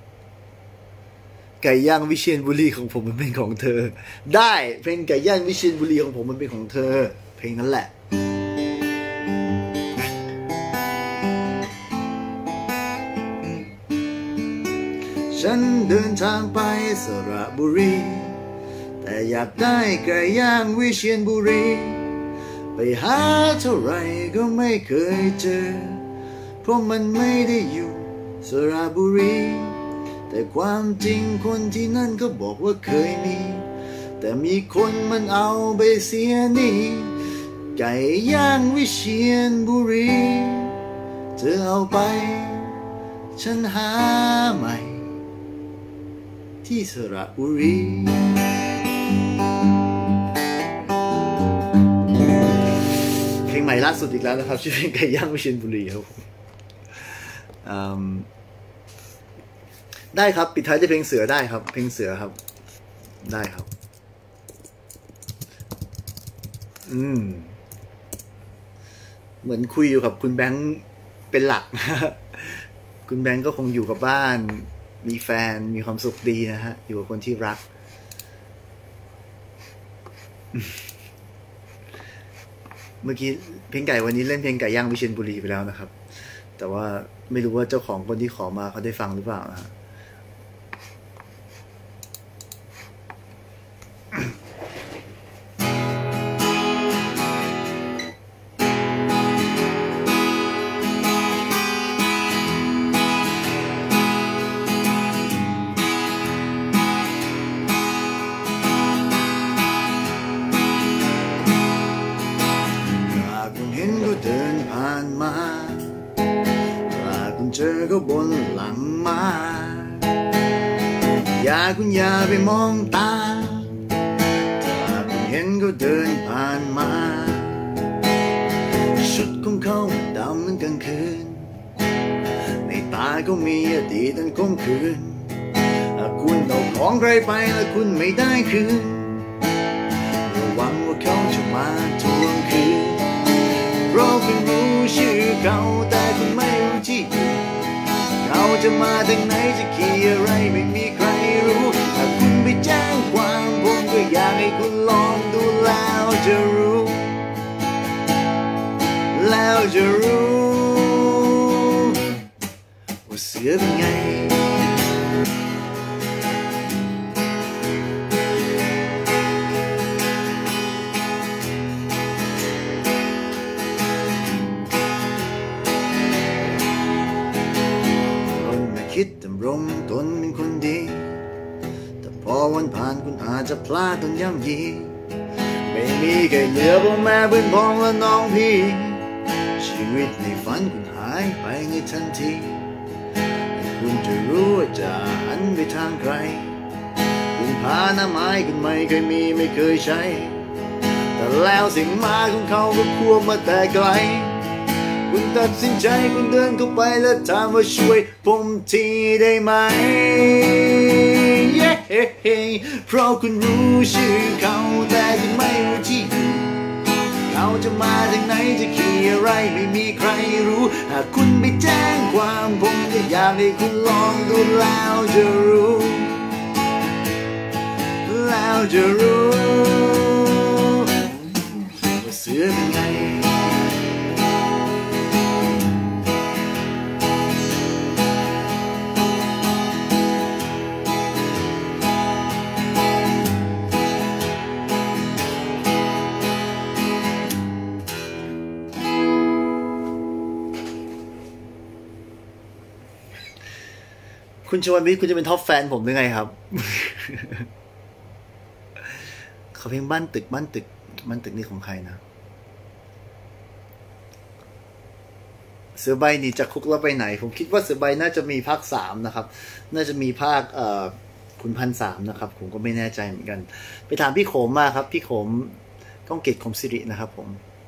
ไก่ย่างวิเชียรบุรีของผมมันเป็นของเธอได้เพลงไก่ย่างวิเชียรบุรีของผมมันเป็นของเธอเพลงนั้นแหละฉันเดินทางไปสระบุรีแต่อยากได้ไก่ย่างวิเชียรบุรีไปหาเท่าไรก็ไม่เคยเจอเพราะมันไม่ได้อยู่สระบุรีแต่ความจริงคนที่นั่นก็บอกว่าเคยมีแต่มีคนมันเอาไปเสียนี่ไก่ย่างวิเชียรบุรีเธอเอาไปฉันหาใหม่ที่สระบุรีเพลงใหม่ล่าสุดอีกแล้วนะครับชื่อเพลงไก่ย่างวิเชียรบุรีครับได้ครับปิดท้ายด้วยเพลงเสือได้ครับเพลงเสือครับได้ครับอืมเหมือนคุยอยู่กับคุณแบงค์เป็นหลักคุณแบงค์ก็คงอยู่กับบ้านมีแฟนมีความสุขดีนะฮะอยู่กับคนที่รักเมื่อกี้เพลงไก่วันนี้เล่นเพลงไก่ย่างวิเชียรบุรีไปแล้วนะครับแต่ว่าไม่รู้ว่าเจ้าของคนที่ขอมาเขาได้ฟังหรือเปล่านะฮะเจอก็บนหลังมาอย่าคุณอย่าไปมองตาถ้าคุณเห็นก็เดินผ่านมาชุดของเขาดำเหมือนกลางคืนในตาก็มีอดีตอันคมคืนถ้าคุณเอาของใครไปแล้วคุณไม่ได้คืนระวังว่าเขาจะมาทวงคืนเพราะคุณรู้ชื่อเขาแต่คุณไม่รู้ที่เขาจะมาทางไหนจะขี่อะไรไม่มีใครรู้ถ้าคุณไปแจ้งความผมก็อยากให้คุณลองดูแล้วจะรู้แล้วจะรู้ว่าเสือเป็นไงคิดดำรงตนเป็นคนดีแต่พอวันผ่านคุณอาจจะพลาดต้องย่ำยีไม่มีใครเหลือพ่อแม่เพื่อนพ้องและน้องพี่ชีวิตในฝันคุณหายไปในทันทีคุณจะรู้ว่าจะหันไปทางใครคุณพาหน้าไม้คุณไม่เคยมีไม่เคยใช้แต่แล้วเสียงมาของเขาก็ควบมาแต่ไกลคุณตัดสินใจคุณเดินเข้าไปแล้วถามว่าช่วยผมทีได้ไหม yeah. เพราะคุณรู้ชื่อเขาแต่คุณไม่รู้ที่อยู่เขาจะมาทางไหนจะขี่อะไรไม่มีใครรู้หากคุณไปแจ้งความผมก็อยากให้คุณลองดูแล้วจะรู้แล้วจะรู้ว่าเสือเป็นไงคุณชวนวิทย์คุณจะเป็นท็อปแฟนผมหรือไงครับ เขาเพลงบ้านตึกบ้านตึกบ้านตึกนี่ของใครนะเสือใบหนีจากคุกแล้วไปไหนผมคิดว่าเสือใบน่าจะมีภาคสามนะครับน่าจะมีภาคเอ่อขุนพันสามนะครับผมก็ไม่แน่ใจเหมือนกันไปถามพี่โขมมาครับพี่โขมก้องเกตคมสิรินะครับผม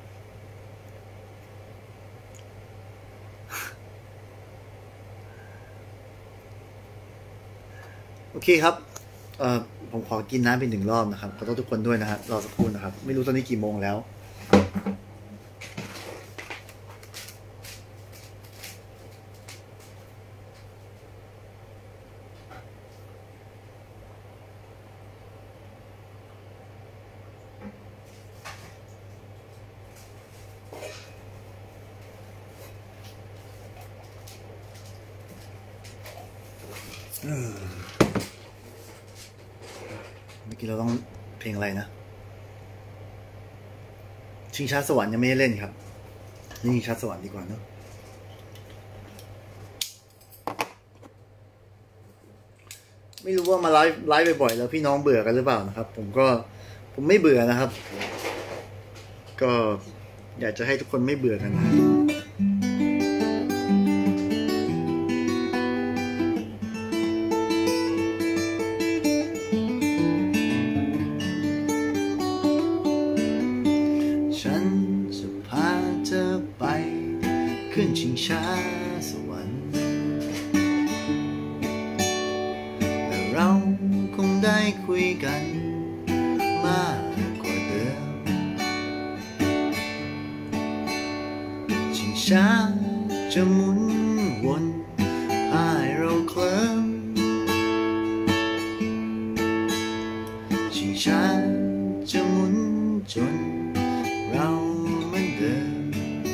โอเคครับเอ่อผมขอกินน้ำเป็นหนึ่งรอบนะครับขอโทษทุกคนด้วยนะครับรอสักครู่นะครับไม่รู้ตอนนี้กี่โมงแล้วเมื่อกี้เราต้องเพลงอะไรนะชิงช้าสวรรค์ยังไม่ได้เล่นครับนี่ชิงช้าสวรรค์ดีกว่าเนอะไม่รู้ว่ามาไลฟ์ไลฟ์บ่อยๆแล้วพี่น้องเบื่อกันหรือเปล่านะครับผมก็ผมไม่เบื่อนะครับก็อยากจะให้ทุกคนไม่เบื่อกันนะฉันจะพาเธอไปขึ้นชิงช้าสวรรค์และเราคงได้คุยกันมากกว่าเดิมชิงช้าจะหมุนวนให้เราเคลิ้มชิงช้าจะหมุนจนเราเหมือนเดิม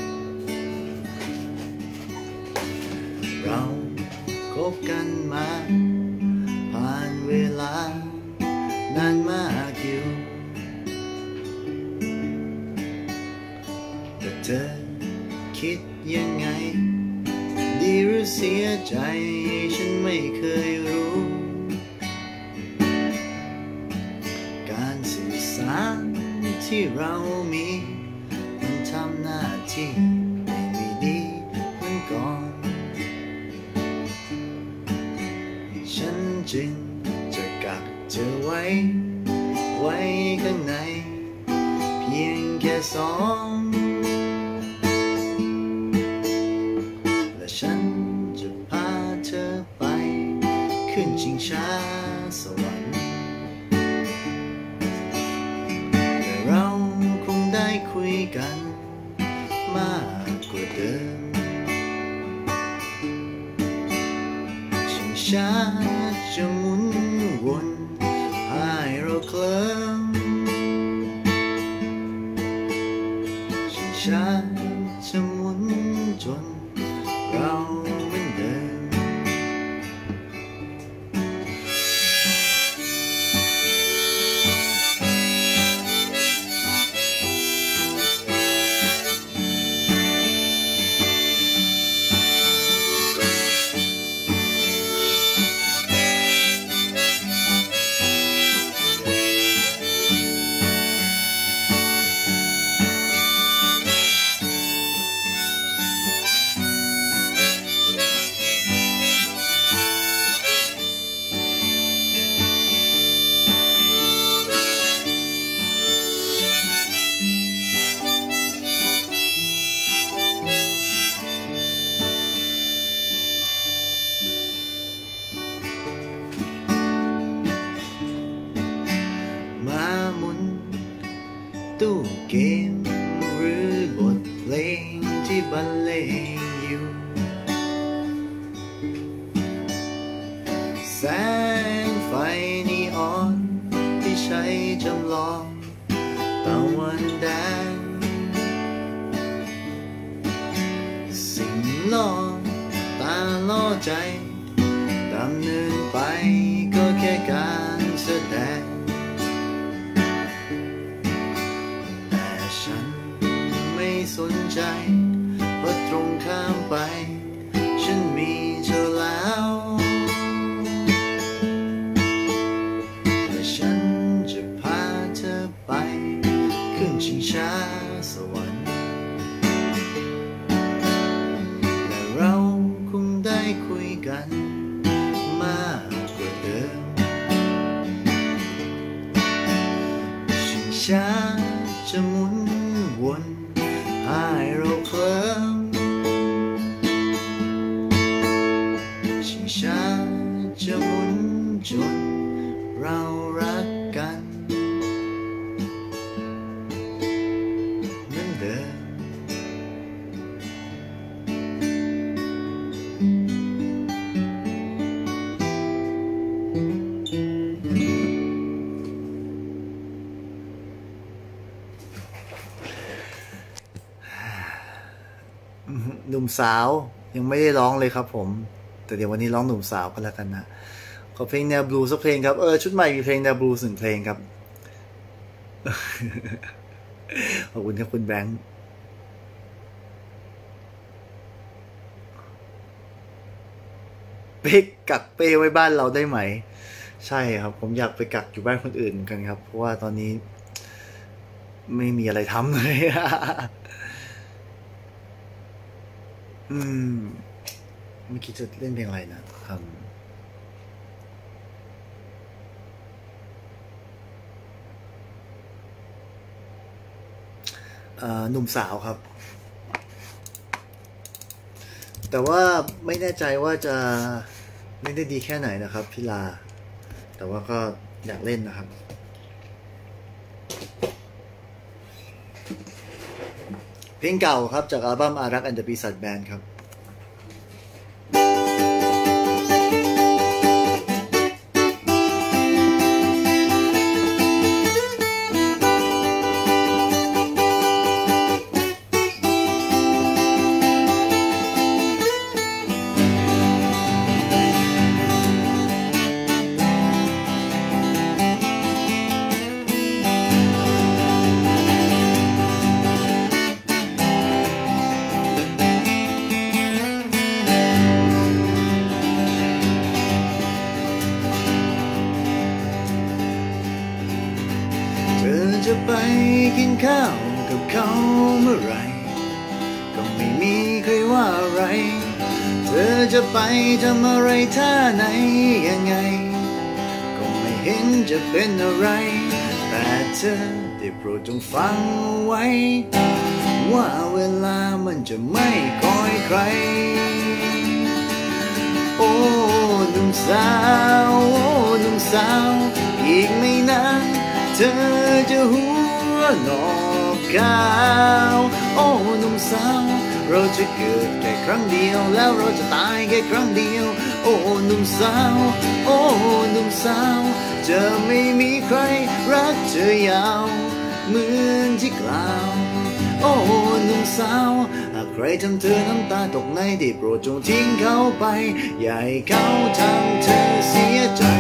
เราคบกันมาผ่านเวลานานมากอยู่แต่เธอคิดยังไงดีหรือเสียใจฉันไม่เคยรู้การสื่อสารที่เรามีมันทำหน้าที่ไม่ดีเหมือนก่อนฉันจึงจะกักเธอไว้ไว้ข้างในเพียงแค่สองและฉันจะพาเธอไปขึ้นชิงช้าสวรรค์และเราคงได้คุยกันมากกว่าเดิมชิงช้าจะหมุนวนให้เราเคลิ้มชิงช้าจะหมุนจนเราเหมือนเดิมตู้เกมหรือบทเพลงที่บรรเลงอยู่แสงไฟนีออนที่ใช้จำลองตะวันแดงสิ่งล่อตาล่อใจดำเนินไปก็แค่การแสดงสนใจเพราะตรงข้ามไปฉันมีเธอแล้วและฉันจะพาเธอไปขึ้นชิงช้าสวรรค์และเราคงได้คุยกันมากกว่าเดิมชิงช้าจะหมุนวนให้เราเคลิ้มชิงช้าจะหมุนจนเรารักกันเหมือนเดิมหนุ่มสาวยังไม่ได้ร้องเลยครับผมแต่เดี๋ยววันนี้ร้องหนุ่มสาวก็แล้วกันนะขอเพลงแนวบลูสักเพลงครับเออชุดใหม่มีเพลงแนวบลูหนึ่งเพลงครับขอบคุณครับคุณแบงค์เป๊กกักเป้ไว้บ้านเราได้ไหมใช่ครับผมอยากไปกักอยู่บ้านคนอื่นเหมือนกันครับเพราะว่าตอนนี้ไม่มีอะไรทำเลยอืมไม่คิดจะเล่นเพลงอะไรนะครับหนุ่มสาวครับแต่ว่าไม่แน่ใจว่าจะไม่ได้ดีแค่ไหนนะครับพี่ลาแต่ว่าก็อยากเล่นนะครับเพลงเก่าครับจากอัลบั้มอารักอันเดอร์ปีศาจแบนด์ครับจะไปกินข้าวกับเขาเมื่อไรก็ไม่มีใครว่าอะไรเธอจะไปทำอะไรท่าไหนยังไงก็ไม่เห็นจะเป็นอะไรแต่เธอได้โปรดจงฟังไว้ว่าเวลามันจะไม่คอยใครโอ้หนุ่มสาวโอ้หนุ่มสาวอีกไม่นานเธอจะหัวนอกกาวโอ้หนุ่มสาวเราจะเกิดแค่ครั้งเดียวแล้วเราจะตายแค่ครั้งเดียวโอ้หนุ่มสาวโอ้หนุ่มสาวจะไม่มีใครรักเธอยาวเหมือนที่กล่าวโอ้หนุ่มสาวหากใครทำเธอน้ำตาตกในได้โปรดจงทิ้งเขาไปอย่าให้เขาทำเธอเสียใจ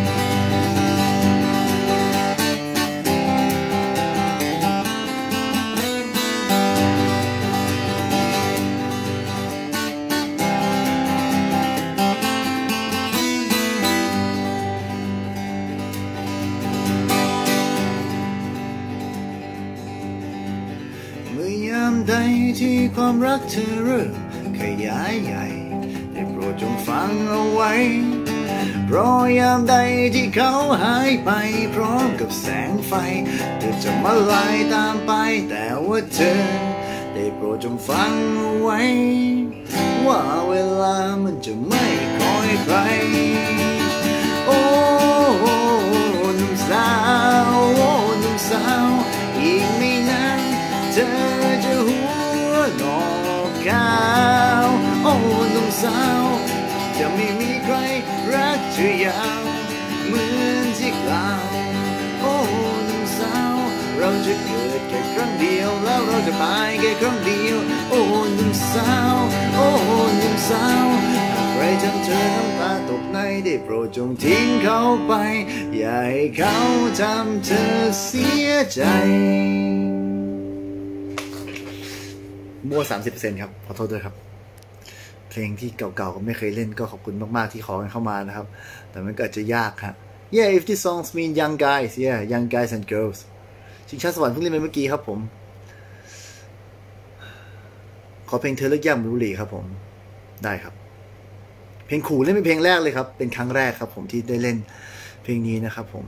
ใดที่ความรักเธอเริ่มขยายใหญ่ได้โปรดจงฟังเอาไว้เพราะยามใดที่เขาหายไปพร้อมกับแสงไฟเธอจะมาลายตามไปแต่ว่าเธอได้โปรดจงฟังเอาไว้ว่าเวลามันจะไม่คอยใครโอ้หนุ่มสาวโอ้หนุ่มสาวอีกไม่นานเธอจะหัวนอกกาวโอ้หนุ่มสาวจะไม่มีใครรักเธอยาวเหมือนที่กล่าวโอ้หนุ่มสาวเราจะเกิดแค่ครั้งเดียวแล้วเราจะตายแค่ครั้งเดียวโอ้หนุ่มสาวโอ้หนุ่มสาวใครทำเธอน้ำตาตกในได้โปรดจงทิ้งเขาไปอย่าให้เขาทำเธอเสียใจมั่ว สามสิบเปอร์เซ็นต์ ครับขอโทษด้วยครับเพลงที่เก่าๆก็ไม่เคยเล่นก็ขอบคุณมากๆที่ขอกันเข้ามานะครับแต่มันก็อาจจะยากครับ Yeah if these songs mean young guys yeah young guys and girls ชิงช้าสวรรค์เพิ่งเล่นไปเมื่อกี้ครับผมขอเพลงเธอเลิกย่ำบุหรี่ครับผมได้ครับเพลงขู่เล่นเป็นเพลงแรกเลยครับเป็นครั้งแรกครับผมที่ได้เล่นเพลงนี้นะครับผม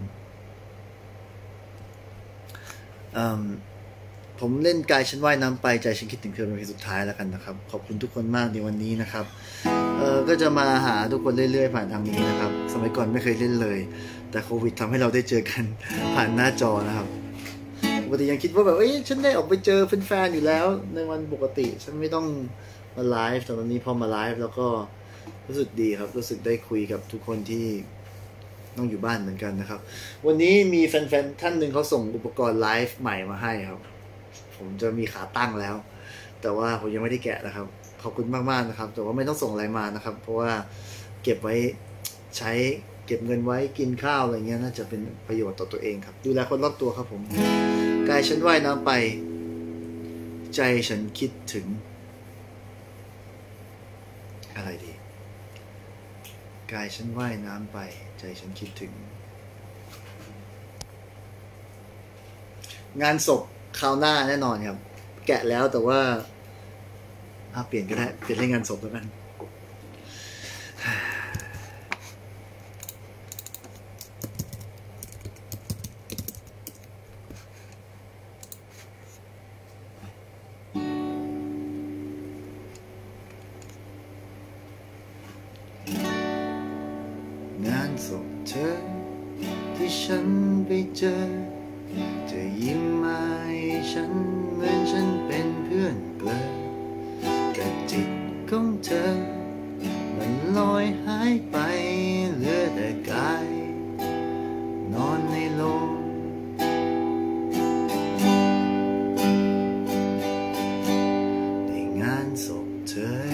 ผมเล่นกายฉันว่ายน้ำไปใจฉันคิดถึงเธอเป็นเพลงสุดท้ายแล้วกันนะครับขอบคุณทุกคนมากในวันนี้นะครับเออก็จะมาหาทุกคนเรื่อยๆผ่านทางนี้นะครับสมัยก่อนไม่เคยเล่นเลยแต่โควิดทำให้เราได้เจอกันผ่านหน้าจอนะครับปกติยังคิดว่าแบบเอ้ยฉันได้ออกไปเจอแฟนๆอยู่แล้วในวันปกติฉันไม่ต้องมาไลฟ์แต่ตอนนี้พอมาไลฟ์แล้วก็รู้สึกดีครับรู้สึกได้คุยกับทุกคนที่ต้องอยู่บ้านเหมือนกันนะครับวันนี้มีแฟนๆท่านหนึ่งเขาส่งอุปกรณ์ไลฟ์ใหม่มาให้ครับผมจะมีขาตั้งแล้วแต่ว่าผมยังไม่ได้แกะนะครับขอบคุณมากๆนะครับแต่ว่าไม่ต้องส่งอะไรมานะครับเพราะว่าเก็บไว้ใช้เก็บเงินไว้กินข้าวอะไรเงี้ยน่าจะเป็นประโยชน์ต่อตัวเองครับดูแลคนรอบตัวครับผมกายฉันว่ายน้ำไปใจฉันคิดถึงอะไรดีกายฉันว่ายน้ำไปใจฉันคิดถึงงานศพคราวหน้าแน่นอนครับแกะแล้วแต่ว่าอ่ะเปลี่ยนก็ได้เปลี่ยนให้งานศพแล้วกันงานศพเธอที่ฉันไปเจอเธอยิ้มมาให้ฉันเหมือนฉันเป็นเพื่อนเกลอแต่จิตของเธอมันลอยหายไปเหลือแต่กายนอนในโลงในงานศพเธ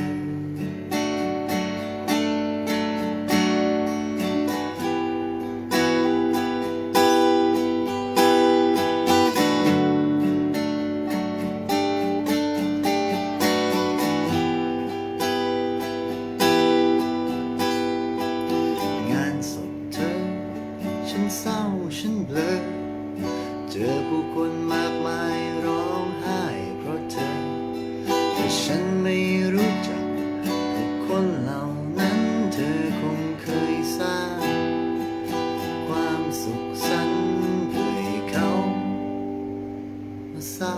องานศพเธอฉันเศร้าฉันเบลอเจอผู้คนมากมายร้องไห้เพราะเธอแต่ฉันไม่รู้จักผู้คนเหล่านั้นเธอคงเคยสร้างความสุขสันต์เพื่อให้เขามาเศร้า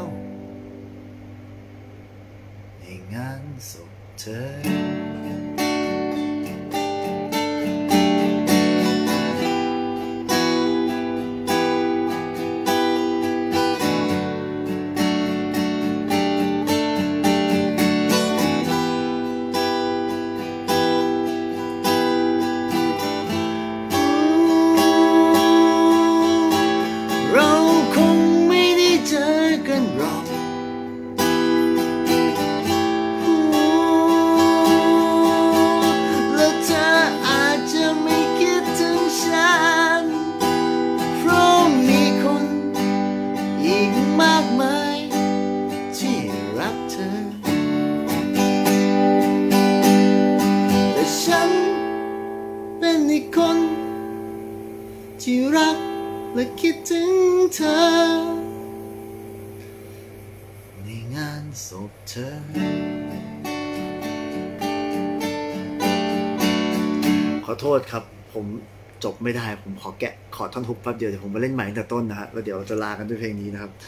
ในงานศพเธอเราคงไม่ได้เจอกันหรอกแล้วเธออาจจะไม่คิดถึงฉันเพราะมีคนอีกมากมายที่รักเธอแต่ฉันเป็นอีกคนที่รักและคิดถึงเธอในงานศพเธอขอโทษครับผมจบไม่ได้ผมขอแกะขอท่อนฮุกแป๊บเดียวเดี๋ยวผมมาเล่นใหม่ตั้งแต่ต้นนะฮะแล้วเดี๋ยวเราจะลากันด้วยเพลงนี้นะครับ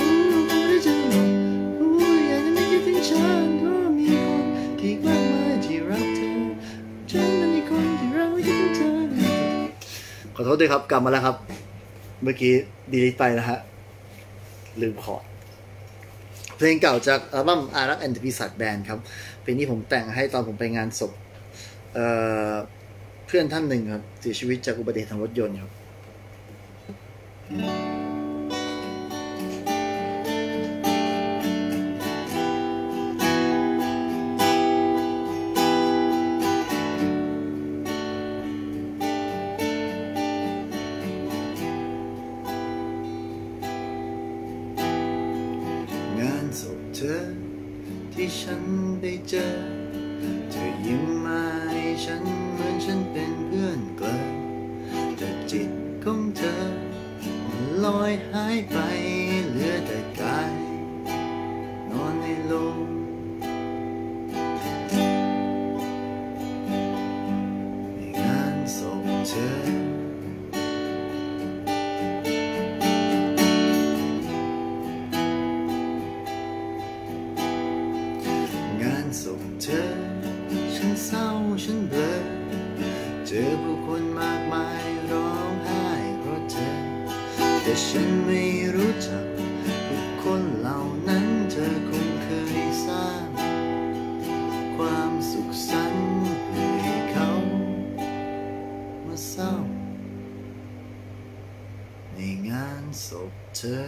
ขอโทษด้วยครับกลับมาแล้วครับเมื่อกี้ดีลิทไปนะฮะลืมคอร์ดเพลงเก่าจากอัลบั้มอารักแอนด์ปีศาจแบนด์ครับเพลงนี้ผมแต่งให้ตอนผมไปงานศพ เ, เพื่อนท่านหนึ่งครับเสียชีวิตจากอุบัติเหตุทางรถยนต์ครับงานศพเธอที่ฉันได้เจอเธอยิ้มมาให้ฉันเหมือนฉันเป็นเพื่อนเกลอแต่จิตของเธอมันลอยหายไปเหลือแต่กายนอนในโลงในงานศพเธองานศพเธอฉันเศร้าฉันเบลอเจอผู้คนมากมายร้องไห้เพราะเธอแต่ฉันไม่รู้จักผู้คนเหล่านั้นเธอคงเคยสร้างความสุขสันต์เพื่อให้เขามาเศร้าในงานศพเธอ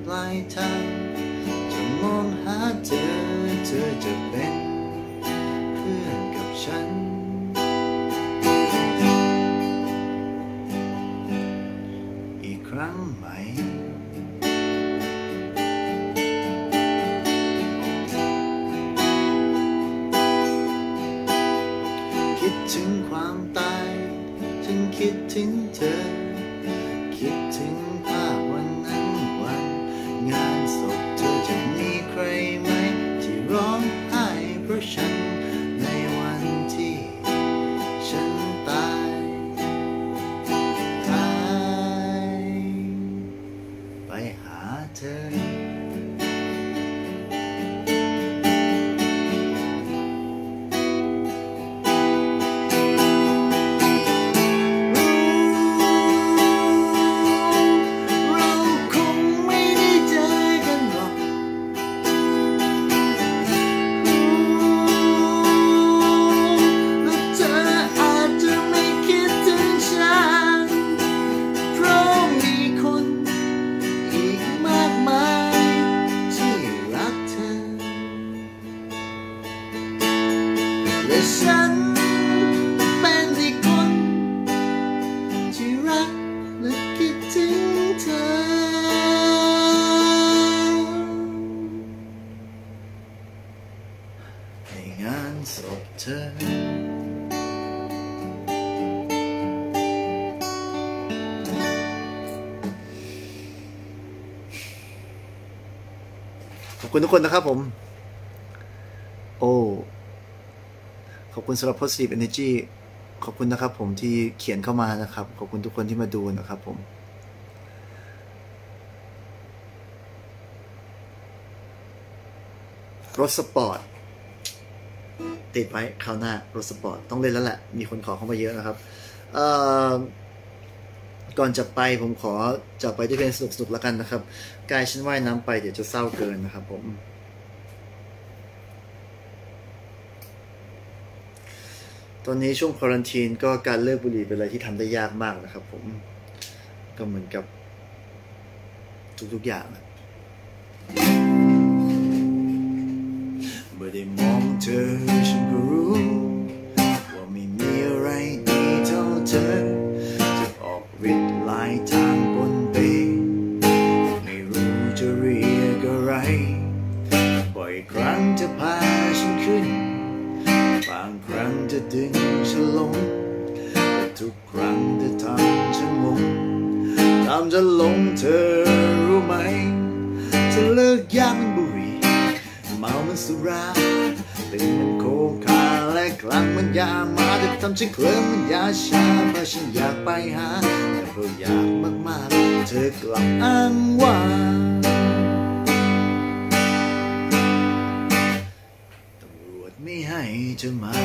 ลายทางจะมองหาเธอเธอจะเป็นเพื่อนกับฉันอีกครั้งไหมคิดถึงความตายฉันคิดถึงเธอคิดถึงภาพวันนั้นวันงานศพเธอจะมีใครไหมที่ร้องไห้เพราะฉันในวันที่ฉันตายตายไปหาเธอและฉันเป็นอีกคนที่รักและคิดถึงเธอในงานศพเธอขอบคุณทุกคนนะครับผมโอ้ขอบคุณสำหรับ positive energy ขอบคุณนะครับผมที่เขียนเข้ามานะครับขอบคุณทุกคนที่มาดูนะครับผมรถสปอร์ตติดไว้คราวหน้ารถสปอร์ตต้องเล่นแล้วแหละมีคนขอเข้ามาเยอะนะครับก่อนจะไปผมขอจากไปที่เพลงสนุกๆแล้วกันนะครับกายฉันว่ายน้ำไปเดี๋ยวจะเศร้าเกินนะครับผมตอนนี้ช่วงควอรันทีนก็การเลิกบุหรี่เป็นอะไรที่ทำได้ยากมากนะครับผมก็เหมือนกับทุกๆอย่างนะเมื่อได้มองเธอฉันก็รู้ว่าไม่มีอะไรดีเท่าเธอจะออกฤทธิ์ลายทางบนเปไม่รู้จะเรียกอะไรบ่อยครั้งจะพาฉันขึ้นบางครั้งจะดึงฉันลงแต่ทุกครั้งจะทำฉันงงทำฉันหลงเธอรู้ไหมจะเลิกยามันบุหรี่เมามันสุราตื่นมันโคคาและคลั่งมันยามาแต่ทำฉันเคลิ้มมันยาชาเพราะฉันอยากไปหาแต่เพราะอยากมากๆเธอกลับอ้างว่าไม่ให้เธอมา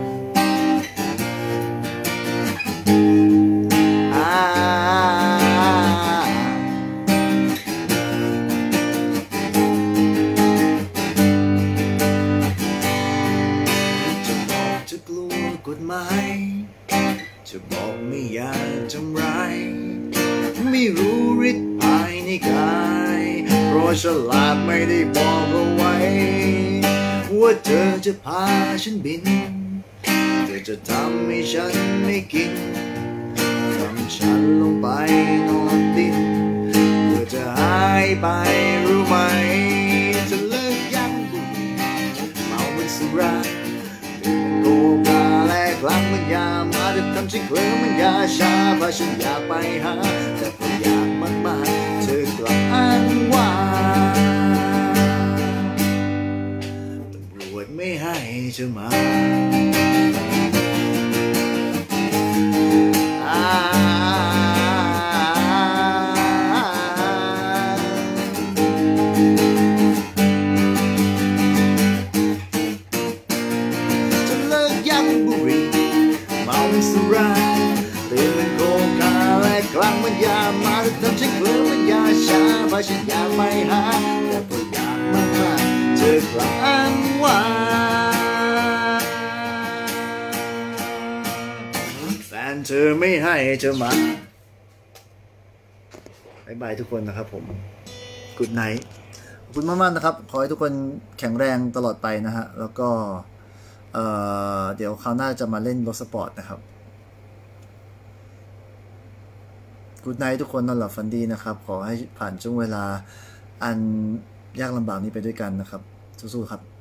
จะบอกจะกลัวกฎหมายจะบอกไม่อยากทำร้ายไม่รู้ฤทธิ์ภายในกายเพราะฉลาดไม่ได้บอกเอาไว้ว่าเธอจะพาฉันบินเธอจะทำให้ฉันไม่กินทำฉันลงไปนอนดินเพื่อจะหายไปรู้ไหมจะเลิกยั้งบุหรี่เมาเหมือนสุราดื่มโกกาและคลั่งเหมือนยามาจะทำฉันเคลิ้มเหมือนยาชาเพราะฉันอยากไปหาแต่พออยากมากๆเธอกลับอ้างว่าไม่ให้เธอมาจะเลิกยั้งบุหรี่เมาสุราตื่นเป็นโกกาและคลั่งมันยามาทำฉันเคลิ้มมันยาชาเพราะฉันอยากไปหาแต่พออยากมากๆเธอกลับอ้างว่าแฟนเธอไม่ให้เธอมาบ๊ายบายทุกคนนะครับผม Good night ขอบคุณมากๆนะครับขอให้ทุกคนแข็งแรงตลอดไปนะฮะแล้วก็เอ่อเดี๋ยวคราวหน้าจะมาเล่นรถสปอร์ตนะครับ Good night ทุกคนนอนหลับฝันดีนะครับขอให้ผ่านช่วงเวลาอันยากลำบากนี้ไปด้วยกันนะครับสู้ๆครับ